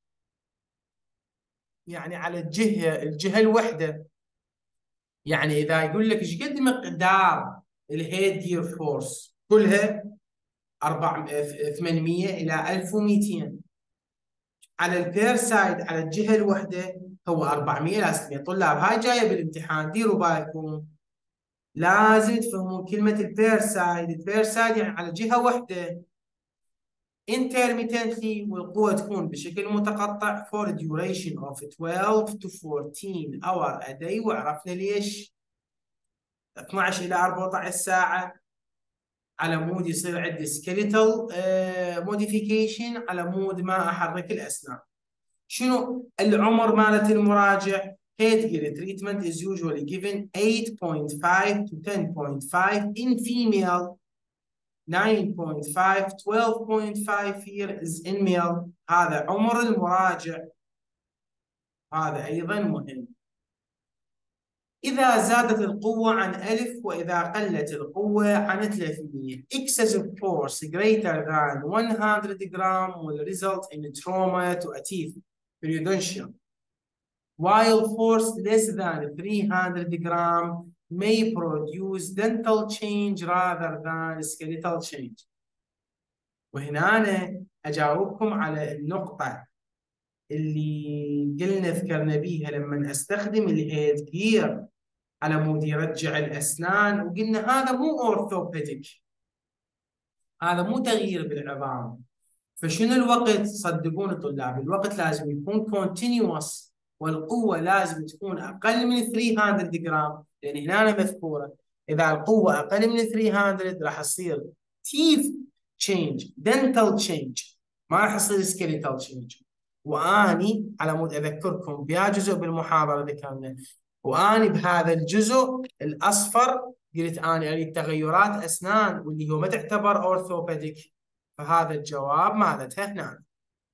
يعني على الجهة الجهة الوحدة. يعني إذا يقول لك إيش قد مقدار الهيد جير فورس كلها ثمانمئة إلى ألف ومئتين، على البير سايد على الجهة الوحدة هو أربعمئة إلى ستمئة. طلاب هاي جاية بالامتحان، ديروا بالكم لازم تفهمون كلمة البير سايد. البير سايد يعني على جهة واحدة intermittently، والقوة تكون بشكل متقطع for a duration of twelve to fourteen hour a day. وعرفنا ليش اثنعش إلى أربعة عشر ساعة، على مود يصير عندي سكيليتال موديفيكيشن، على مود ما احرك الاسنان. شنو العمر مالت المراجع؟ head gear treatment is usually given eight point five to ten point five in female, nine point five twelve point five years in male. هذا عمر المراجع، هذا ايضا مهم. إذا زادت القوة عن ألف وإذا قلت القوة عن ثلاثمئة. excessive force greater than one hundred gram will result in trauma to a teeth periodontium, while force less than three hundred gram may produce dental change rather than skeletal change. وهنا أنا أجاوبكم على النقطة اللي قلنا ذكرنا بيها لما أستخدم الهيد جير على مود يرجع الأسنان، وقلنا هذا مو أورثوبيديك، هذا مو تغيير بالعظام. فشنو الوقت؟ صدقون الطلاب، الوقت لازم يكون continuous، والقوة لازم تكون أقل من ثلاثمئة جرام، لأن هنا مذكورة إذا القوة أقل من ثلاثمئة راح تصير teeth change dental change، ما راح يصير skeletal change. وأني على مود أذكركم بها جزء بالمحاضرة ذكرنا، وأني بهذا الجزء الأصفر قلت أنا أريد تغيرات أسنان، واللي هو ما تعتبر أورثوبيديك، فهذا الجواب مالتها هنا.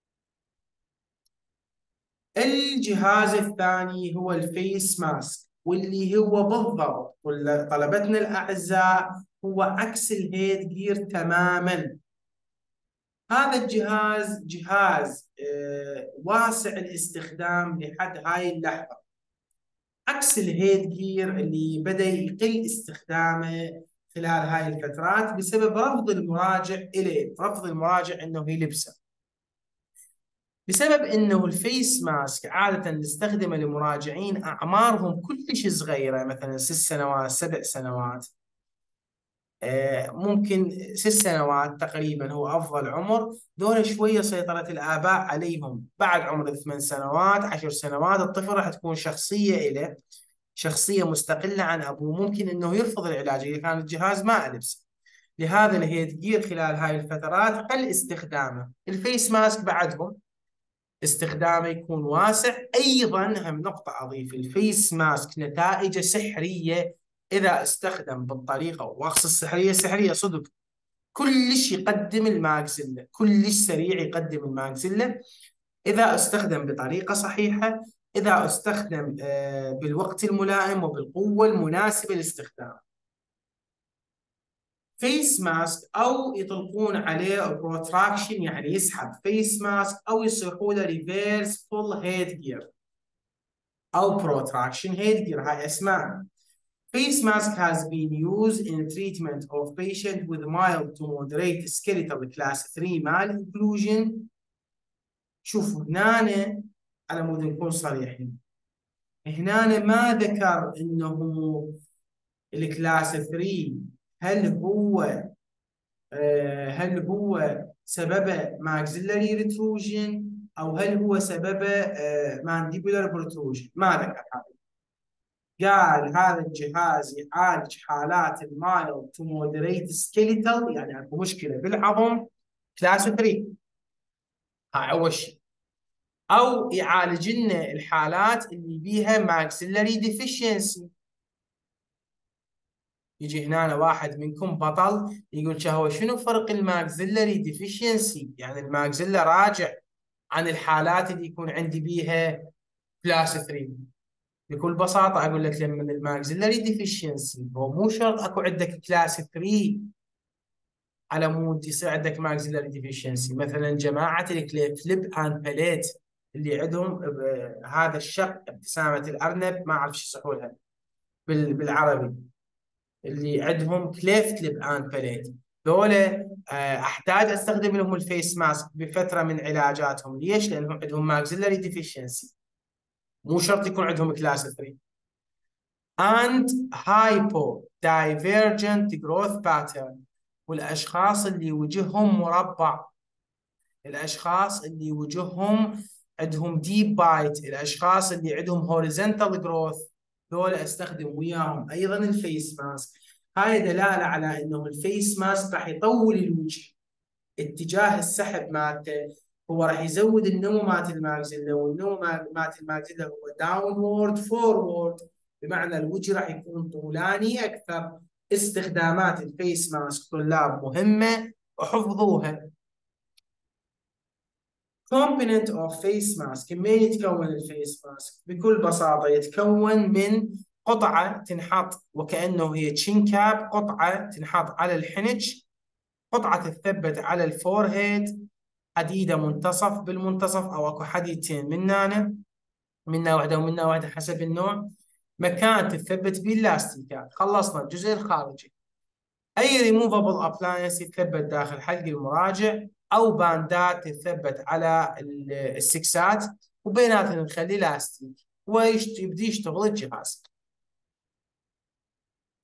الجهاز الثاني هو الفيس ماسك، واللي هو بالضبط طلبتنا الأعزاء هو عكس الهيد جير تماما. هذا الجهاز جهاز آه واسع الاستخدام لحد هاي اللحظة، عكس الهيد جير اللي بدأ يقل استخدامه خلال هاي الفترات بسبب رفض المراجع إليه، رفض المراجع إنه يلبسه، بسبب انه الفيس ماسك عاده نستخدمه لمراجعين اعمارهم كلش صغيره، مثلا ست سنوات سبع سنوات، آه ممكن ست سنوات تقريبا هو افضل عمر. دول شويه سيطره الاباء عليهم، بعد عمر ثمان سنوات عشر سنوات الطفل راح تكون شخصيه له، شخصيه مستقله عن ابوه، ممكن انه يرفض العلاج اذا كان الجهاز ما ألبسه. لهذا الهيد جير خلال هاي الفترات قل استخدامه. الفيس ماسك بعدهم استخدامه يكون واسع. أيضا هم نقطة أضيف، الفيس ماسك نتائجه سحرية إذا استخدم بالطريقة، وأقصد السحرية سحرية صدق، كلش يقدم الماكسيلا، كلش سريع يقدم الماكسيلا إذا استخدم بطريقة صحيحة، إذا استخدم بالوقت الملائم وبالقوة المناسبة لاستخدامه. فيس ماسك او يطلقون عليه بروتراكشن، يعني يسحب فيس ماسك، او يصيحوا له ريفيرس فول هيد جير او بروتراكشن هيد جير، هاي اسماء. Face mask has been used in treatment of patients with mild to moderate skeletal class three malocclusion. شوفوا هنا على مود نكون صريحين، هنا ما ذكر انه الكلاس ثلاثة هل هو هل هو سببه ماكسيلاري ريتروجن او هل هو سببه مانديبولار بروتروجن، ما ذكر هذا. قال هذا الجهاز يعالج حالات المايلد تو مودريت سكيليتال، يعني اكو مشكله بالعظم كلاس ثلاثة، هاي اول شيء، او يعالج لنا الحالات اللي بيها ماكسيلاري ديفيشنسي. يجي هنا واحد منكم بطل يقول هو شنو فرق الماكسيلاري ديفيشنسي؟ يعني الماكسيلا راجع عن الحالات اللي يكون عندي بيها كلاس ثلاثة. بكل بساطة أقول لك لما الماكسيلاري ديفيشنسي هو مو شرط أكو عندك كلاس ثلاثة على مود يصير عندك ماكسيلاري ديفيشنسي. مثلا جماعة الكليب أند باليت اللي عندهم هذا الشق ابتسامة الأرنب، ما أعرف شو يصحوا لها بالعربي، اللي عندهم كليفت لب اند باليت، دولة احتاج استخدم لهم الفيس ماسك بفتره من علاجاتهم. ليش؟ لانهم عندهم ماكسيلاري ديفيشنسي، مو شرط يكون عندهم كلاس ثلاثة. and hypo divergent growth pattern، والاشخاص اللي وجههم مربع، الاشخاص اللي وجههم عندهم ديب بايت، الاشخاص اللي عندهم هوريزونتال جروث، دول استخدم وياهم ايضا الفيس ماسك. هاي دلاله على انه الفيس ماسك راح يطول الوجه، اتجاه السحب مالته هو راح يزود النمو مالت الماكسيلا، والنمو مالت الماكسيلا هو داونورد فورورد، بمعنى الوجه راح يكون طولاني اكثر. استخدامات الفيس ماسك طلاب مهمه وحفظوها. component of face mask، كمية يتكون الفيس ماسك بكل بساطة يتكون من قطعة تنحط وكأنه هي تشين كاب، قطعة تنحط على الحنج، قطعة تثبت على الفورهيد، حديدة منتصف بالمنتصف أو أكو حديدتين من هنا، منا واحدة ومنا واحدة حسب النوع، مكان تثبت به اللاستيكات. خلصنا الجزء الخارجي. أي ريموفابل أبلاينس يتثبت داخل حلق المراجع، أو باندات تثبت على السكسات وبيناتهم نخلي لاستيك ويبدي يشتغل الجهاز.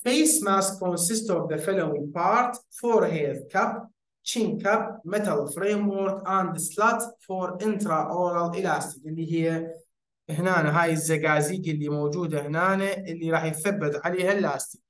Face mask consists of the following part: forehead cap, chin cap, metal framework, and slot for intraoral elastic، اللي هي هنا هاي الزقازيق اللي موجودة هنا اللي راح يثبت عليها الاستيك.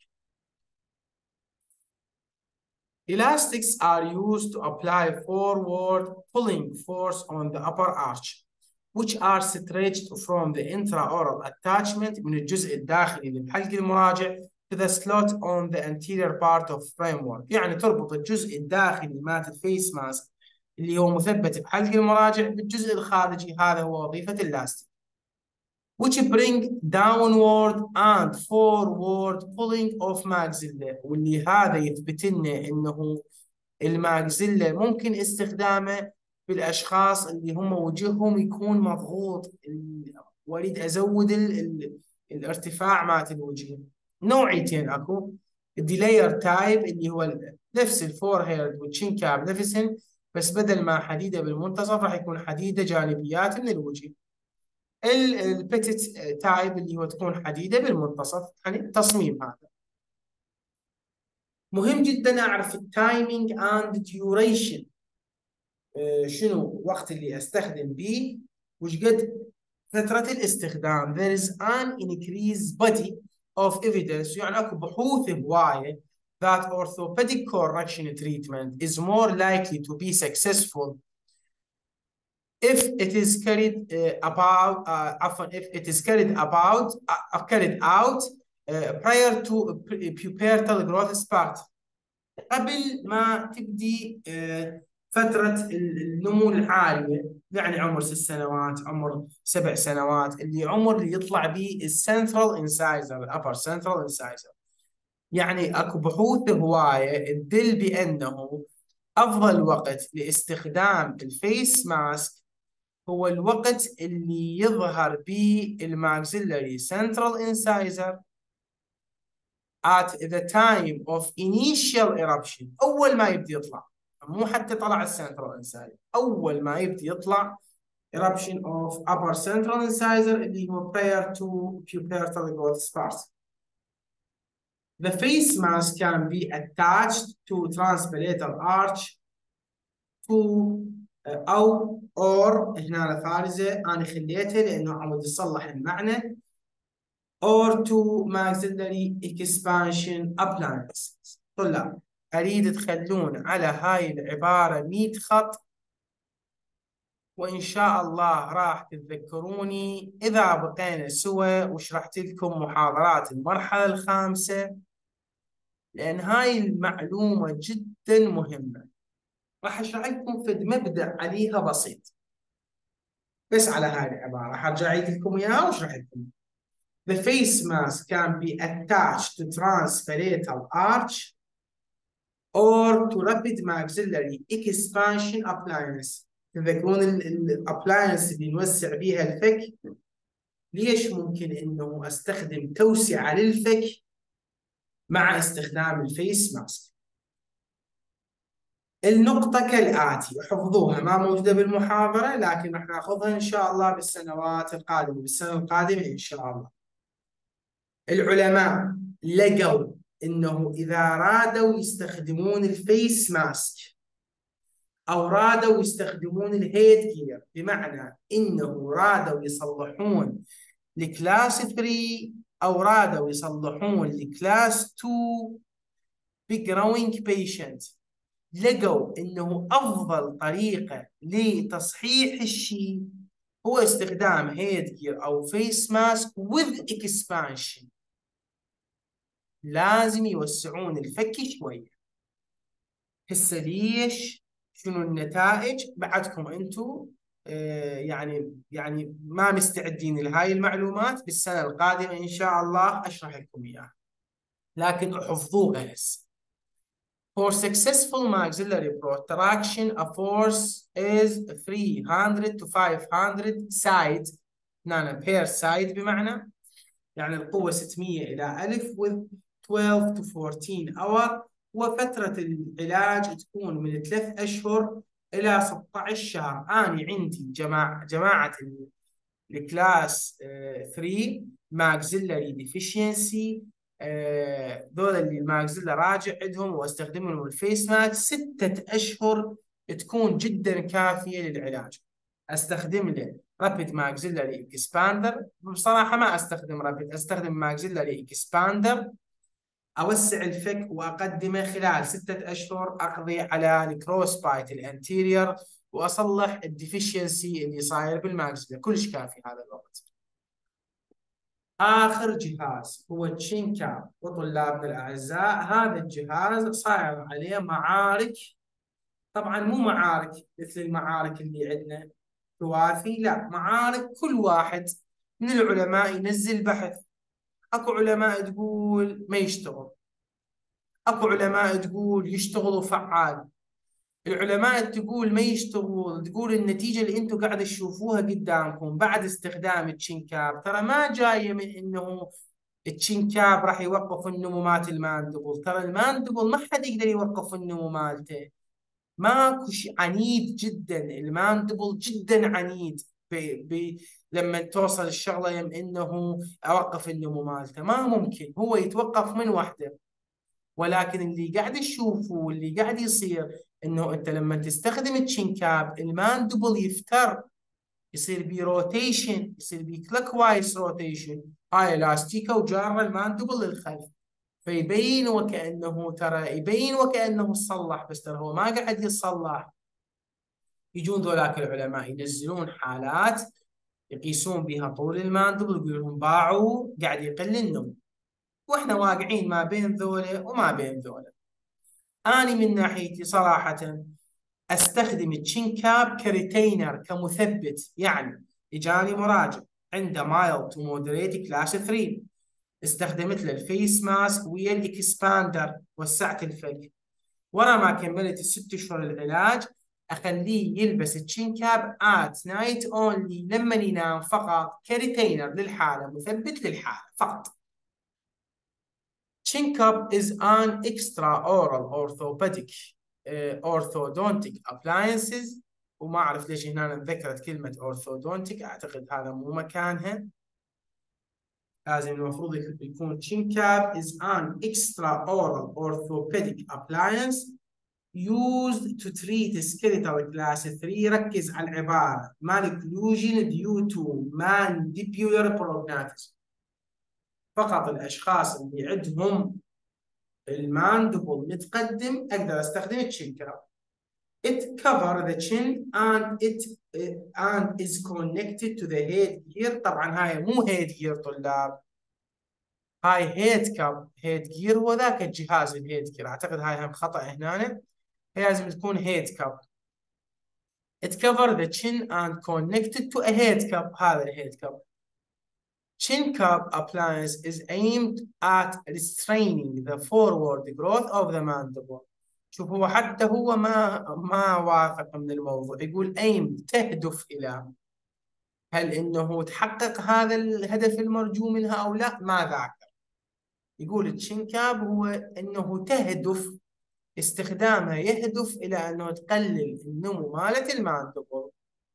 Elastics are used to apply forward pulling force on the upper arch, which are stretched from the intraoral attachment من الجزء الداخلي للحلق المراجع to the slot on the anterior part of framework. يعني تربط الجزء الداخلي مالت الفيس ماسك اللي هو مثبت بحلق المراجع بالجزء الخارجي، هذا هو وظيفة اللاستيك. which bring downward and forward pulling of maxilla، واللي هذا يثبت لنا انه الماكسيلا ممكن استخدامه بالاشخاص اللي هم وجههم يكون مضغوط، واريد ازود ال ال الارتفاع مالت الوجه. نوعيتين اكو، الديلاير تايب اللي هو نفس الفور هيرد والشين كاب نفسهن، بس بدل ما حديده بالمنتصف راح يكون حديده جانبيات من الوجه. البيتت تايب اللي هو تكون حديده بالمنتصف، يعني التصميم هذا. مهم جدا اعرف التايمينج اند ديوريشن، شنو وقت اللي استخدم به وش قد فتره الاستخدام. there is an increased body of evidence، يعني اكو بحوث هوايه that orthopedic correction treatment is more likely to be successful if it is carried uh, about uh, if it is carried about uh, carried out uh, prior to pubertal growth spurt، قبل ما تبدي uh, فترة النمو العالية، يعني عمر ست سنوات، عمر سبع سنوات، اللي عمر اللي يطلع به السنترال انسايزر، الابر سنترال انسايزر. يعني اكو بحوث هواية تدل بأنه أفضل وقت لاستخدام الفيس ماسك هو الوقت اللي يظهر به الماكسيلري سنترال انسايزر at the time of initial eruption، أول ما يبدي يطلع، مو حتى طلع السنترال انسايزر، أول ما يبدي يطلع eruption of upper central incisor اللي هو prior to pubertal growth spurt. The face mask can be attached to transpalatal arch to أو or هنا فارزة أنا خليتها لأنه عمود يصلح المعنى or to maxillary expansion appliances. طلاب أريد تخلون على هاي العبارة مية خط، وإن شاء الله راح تتذكروني إذا بقينا سوا وشرحت لكم محاضرات المرحلة الخامسة، لأن هاي المعلومة جدا مهمة. راح أشرح لكم فد مبدأ عليها بسيط، بس على هاي العبارة حرجع أعيد لكم إياها وأشرح لكم. The face mask can be attached to transpalatal arch or to rapid maxillary expansion appliance. تذكرون الابلاينس اللي نوسع بيها الفك؟ ليش ممكن انه استخدم توسعة للفك مع استخدام الفيس ماسك؟ النقطة كالآتي، حفظوها، ما موجودة بالمحاضرة لكن راح ناخذها إن شاء الله بالسنوات القادمة، بالسنة القادمة إن شاء الله. العلماء لقوا إنه إذا رادوا يستخدمون الفيس ماسك أو رادوا يستخدمون الهيد جير، بمعنى إنه رادوا يصلحون لكلاس ثلاثة أو رادوا يصلحون لكلاس اثنين بجروينج بيشنت، لقوا إنه أفضل طريقة لتصحيح الشيء هو استخدام هيد جير أو فيس ماسك with expansion. لازم يوسعون الفك شوية. هسه ليش؟ شنو النتائج؟ بعدكم أنتم آه يعني يعني ما مستعدين لهاي المعلومات، بالسنة القادمة إن شاء الله أشرح لكم إياها، لكن احفظوها هسه. For successful maxillary protraction, a force is three hundred to five hundred side نانا per side، بمعنى يعني القوة ستمية إلى ألف with twelve to fourteen hour، وفترة العلاج تكون من ثلاث أشهر إلى ستة عشر شهر. أنا عندي جماعة جماعة الكلاس ثلاثة maxillary deficiency آه، دول اللي الماكسيلا راجع عندهم واستخدمهم الفيس ماكس ستة أشهر تكون جدا كافية للعلاج. استخدم له رابيد ماكسيلاري اكسباندر. بصراحة ما استخدم رابيد، استخدم ماكسيلاري اكسباندر. اوسع الفك واقدمه خلال ستة اشهر، اقضي على الكروس بايت الانتيرير واصلح الديفيشنسي اللي صاير بالماكسيلا. كلش كافي هذا الوقت. آخر جهاز هو تشين كاب. وطلابنا الأعزاء، هذا الجهاز صاير عليه معارك. طبعا مو معارك مثل المعارك اللي عندنا ثلاثي، لا، معارك كل واحد من العلماء ينزل بحث. اكو علماء تقول ما يشتغل، اكو علماء تقول يشتغل وفعال. العلماء تقول ما يشتغل، تقول النتيجة اللي انتم قاعد تشوفوها قدامكم بعد استخدام التشينكاب ترى ما جاية من انه التشينكاب راح يوقف النمو مالت الماندبل. ترى الماندبل ما حد يقدر يوقف النمو مالته. ماكو شيء، عنيد جدا الماندبل، جدا عنيد. بي بي لما توصل الشغله يم انه اوقف النمو مالته ما ممكن، هو يتوقف من وحده. ولكن اللي قاعد تشوفه واللي قاعد يصير انه انت لما تستخدم التشينكاب الماندبل يفتر، يصير بي روتيشن، يصير بي كلوك وايز روتيشن. هاي الاستيكه وجاره الماندبل للخلف، فيبين وكأنه ترى يبين وكأنه صلح، بس ترى هو ما قاعد يصلح. يجون ذولاك العلماء ينزلون حالات يقيسون بها طول الماندبل، يقولون لهم باعوا قاعد يقل النمو. واحنا واقعين ما بين ذولا وما بين ذولا. اني من ناحيتي صراحة استخدم التشينكاب كريتينر، كمثبت. يعني اجاني مراجع عنده مايل تو مودريت كلاس ثلاثة، استخدمت له الفيس ماسك ويا الاكسباندر، وسعت الفك. ورا ما كملت الست اشهر العلاج اخليه يلبس التشين كاب ات نايت اونلي لما ينام فقط، كريتينر للحاله، مثبت للحاله فقط. Chin cup is an extraoral orthopedic uh, orthodontic appliances. وما اعرف ليش هنا ذكرت كلمه orthodontic، اعتقد هذا مو مكانها. لازم المفروض يكون Chin cap is an extraoral orthopedic appliance used to treat skeletal class ثلاثة. ركز على العبارة malclusion due to mandibular prognathis. فقط الأشخاص اللي عندهم الماندبل متقدم أقدر أستخدم التشين كاب. It cover the chin and it and is connected to the head gear. طبعا هاي مو head gear طلاب، هاي head cap. head gear هو ذاك الجهاز الهيد gear. أعتقد هاي هم خطأ هنا، هي لازم تكون head cap. It covers the chin and connected to a head cap. هذا الهيد كاب. Chin cap appliance is aimed at restraining the forward growth of the mandible. شوف هو حتى هو ما ما واثق من الموضوع، يقول aimed تهدف إلى. هل إنه تحقق هذا الهدف المرجو منها أو لا ما ذاكر. يقول التشين كاب هو إنه تهدف، استخدامها يهدف إلى أنه تقلل النمو مالت الماندبل.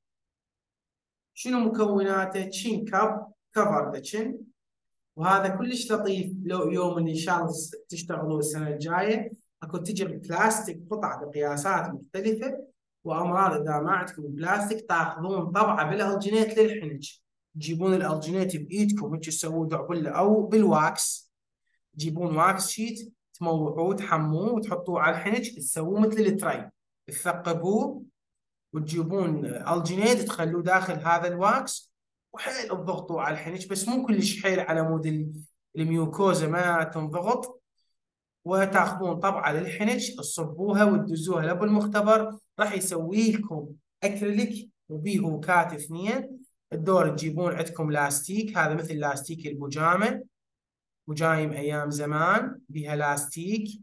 شنو مكوناته؟ تشين كاب كفر ذا تشين. وهذا كلش لطيف. لو يوم اللي ان شاء الله تشتغلون السنه الجايه اكو تجي بلاستيك قطع بقياسات مختلفه، وامراض اذا ما عندكم بلاستيك تاخذون طبعه بالالجينيت للحنج. تجيبون الالجينيت بايدكم هيك تسووه دعبله او بالواكس، تجيبون واكس شيت تموحوه تحموه وتحطوه على الحنج، تسووه مثل التري، تثقبوه وتجيبون الجينيت تخلوه داخل هذا الواكس وحيل تضغطوا على الحنش، بس مو كلش حيل على مود الميوكوزا ما تنضغط. وتاخذون طبعه للحنش تصبوها وتدزوها لابو المختبر، راح يسوي لكم اكريليك وبيه كات اثنين. الدور تجيبون عندكم لاستيك، هذا مثل لاستيك البجامه وجايم ايام زمان بها لاستيك،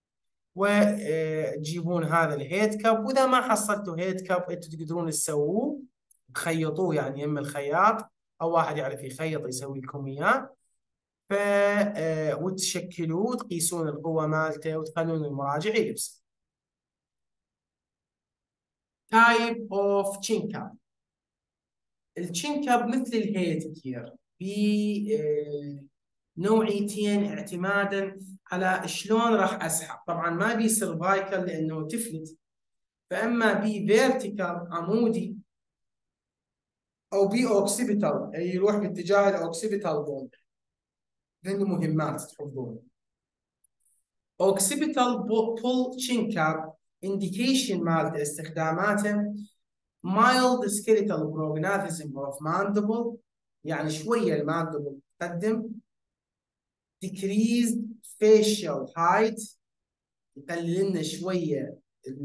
وتجيبون هذا الهيد كاب. واذا ما حصلتوا هيد كاب انتم تقدرون تسووه تخيطوه، يعني يم الخياط او واحد يعرف يخيط يسوي لكم اياه. ف وتشكلوه وتقيسون القوه مالته وتخلون المراجع يلبسه. تايب اوف تشين كاب. التشين كاب مثل الهيد كير، نوعيتين اعتمادا على شلون راح اسحب. طبعا ما بي سيرفايكال لانه تفلت، فاما بي فيرتيكال عمودي، او بي اوكسيبيتال اي يروح باتجاه الاوكسيبيتال بون. هن مهمات تحفظون. اوكسيبيتال بول تشين كاب انديكيشن مالته استخداماته mild skeletal prognathism of mandible، يعني شويه الماندبل تقدم. decreased facial height، يقلل لنا شويه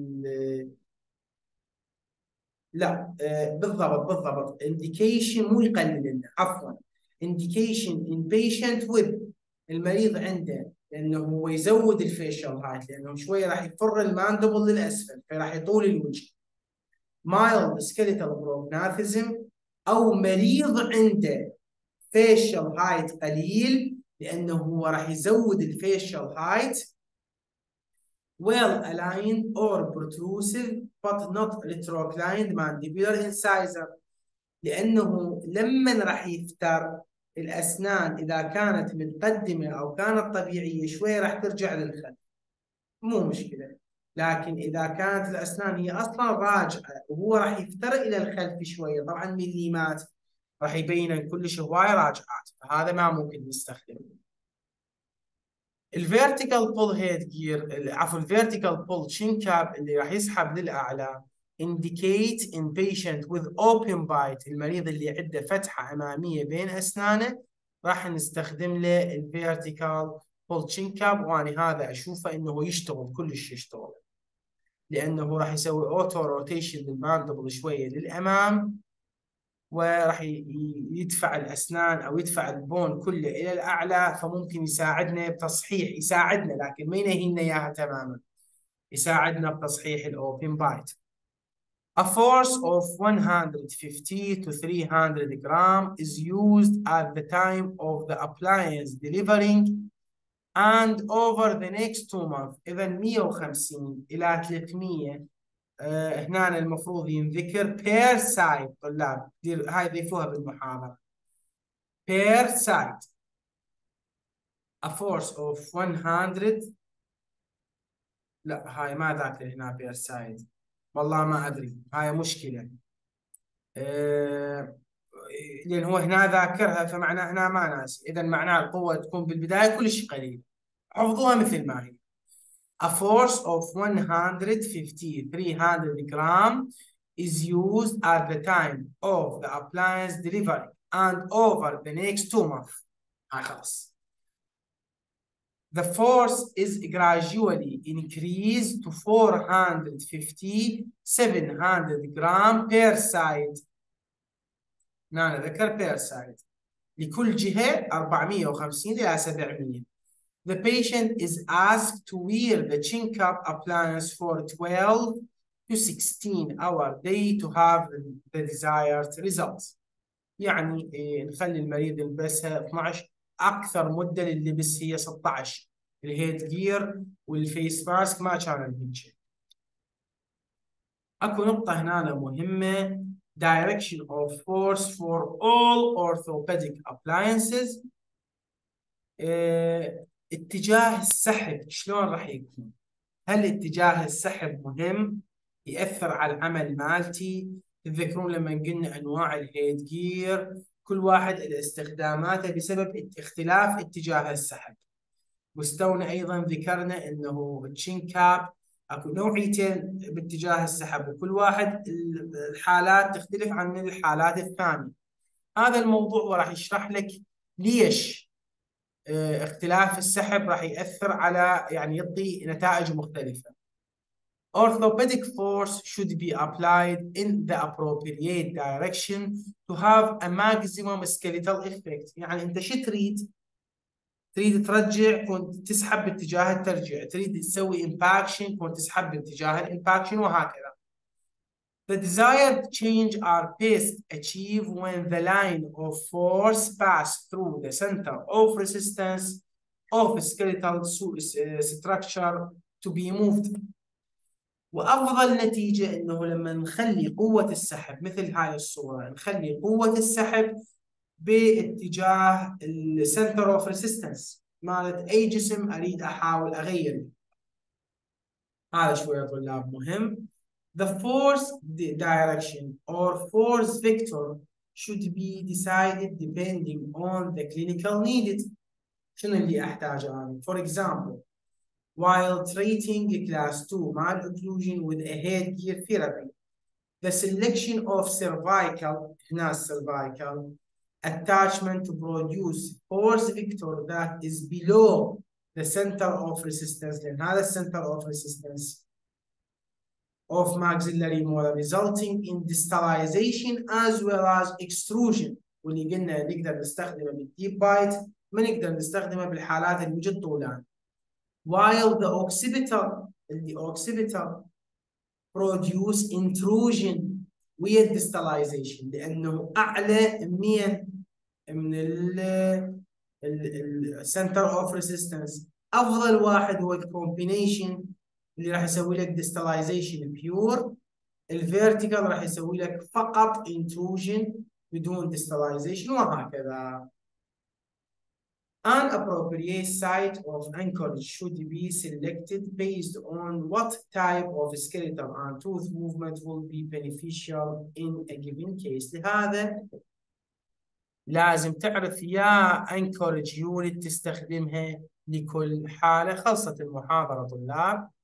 لا آه بالضبط بالضبط indication مو يقلل لنا، عفوا indication in patient with، المريض عنده لانه هو يزود الفيشل هايت، لانه شويه راح يفر الماندبل للاسفل فراح يطول الوجه. mild skeletal prognathism، او مريض عنده فيشل هايت قليل لانه هو راح يزود الفيشل هايت. well aligned or protrusive but not retroclined mandibular incisor، لانه لما راح يفتر الاسنان اذا كانت متقدمه او كانت طبيعيه شويه راح ترجع للخلف، مو مشكله. لكن اذا كانت الاسنان هي اصلا راجعه وهو راح يفتر الى الخلف شويه، طبعا مليمات راح يبين كلش هواي راجعات، فهذا ما ممكن نستخدمه. الفيرتيكال بول هيد جير، عفوا الفيرتيكال بول تشين كاب اللي راح يسحب للاعلى indicate in patient with open bite، المريض اللي عنده فتحه اماميه بين اسنانه راح نستخدم له الفيرتيكال بول تشين كاب. وانا هذا اشوفه انه يشتغل كلش يشتغل، لانه راح يسوي اوتو روتيشن للماندبل شويه للامام، وراح يدفع الاسنان او يدفع البون كله الى الاعلى، فممكن يساعدنا بتصحيح، يساعدنا لكن ما ينهينا اياها تماما، يساعدنا بتصحيح الاوبن بايت. A force of one hundred fifty to three hundred gram is used at the time of the appliance delivering and over the next two months. إذا مئة وخمسين إلى ثلاثمئة آه هنا المفروض ينذكر per side. طلاب هاي ضيفوها بالمحاضرة. per side a force of one hundred، لا هاي ما ذاكر هنا per side، والله ما أدري، هاي مشكلة. أه لأن هو هنا ذاكرها فمعناه هنا ما ناس، إذا معناه القوة تكون بالبداية كلش قليلة، حفظوها مثل ما هي. A force of one hundred fifty to three hundred gram is used at the time of the appliance delivery and over the next two months. هاي خلاص. The force is gradually increased to four hundred fifty to seven hundred gram per side. هنا ذكر per side، لكل جهة أربعمئة وخمسين إلى سبعمئة. The patient is asked to wear the chin cap appliance for twelve to sixteen hours a day to have the desired results. يعني إيه، نخلي المريض يلبسها اثنعش، أكثر مدة لللبس هي ستة عشر. الهيد جير والفيس ماسك ما كانوا هيك. اكو نقطة هنا مهمة، direction of force for all orthopedic appliances. اه اتجاه السحب شلون راح يكون؟ هل اتجاه السحب مهم يأثر على العمل مالتي؟ تذكرون لما قلنا انواع الهيد جير كل واحد له استخداماته بسبب اختلاف اتجاه السحب. واستونا ايضا ذكرنا انه التشين كاب اكو نوعيتين باتجاه السحب، وكل واحد الحالات تختلف عن الحالات الثانيه. هذا الموضوع وراح يشرح لك ليش اه اختلاف السحب راح يأثر على، يعني يعطي نتائج مختلفه. Orthopedic force should be applied in the appropriate direction to have a maximum skeletal effect. يعني انت شو تريد؟ تريد ترجع كنت تسحب باتجاه الترجيع، تريد تسوي امباكشن كنت تسحب باتجاه الامباكشن، وهكذا. The desired change are best achieved when the line of force pass through the center of resistance of skeletal structure to be moved. وأفضل نتيجة إنه لما نخلي قوة السحب مثل هاي الصورة، نخلي قوة السحب باتجاه السنتر اوف ريسيستنس مالت اي جسم اريد احاول اغير. هذا شويه طلاب مهم. The force direction or force vector should be decided depending on the clinical needed. شنو اللي احتاجه انا؟ For example, while treating class two malocclusion with a headgear therapy, the selection of cervical, هنا cervical attachment to produce force vector that is below the center of resistance, لأن هذا center of resistance of maxillary molar resulting in distalization as well as extrusion. واللي قلنا نقدر نستخدمه بالديب بايت، ما نقدر نستخدمه بالحالات اللي يوجد طولان. While the occipital the occipital produce intrusion ويا distalization لأنه أعلى من من ال center of resistance. أفضل واحد هو الكومبينيشن اللي راح يسوي لك distalization pure. الفيرتيكال راح يسوي لك فقط intrusion بدون distalization وهكذا. An appropriate site of anchorage should be selected based on what type of skeletal and tooth movement will be beneficial in a given case. لهذا لازم تعرف يا anchorage unit تستخدمها لكل حالة. خلصت المحاضرة طلاب.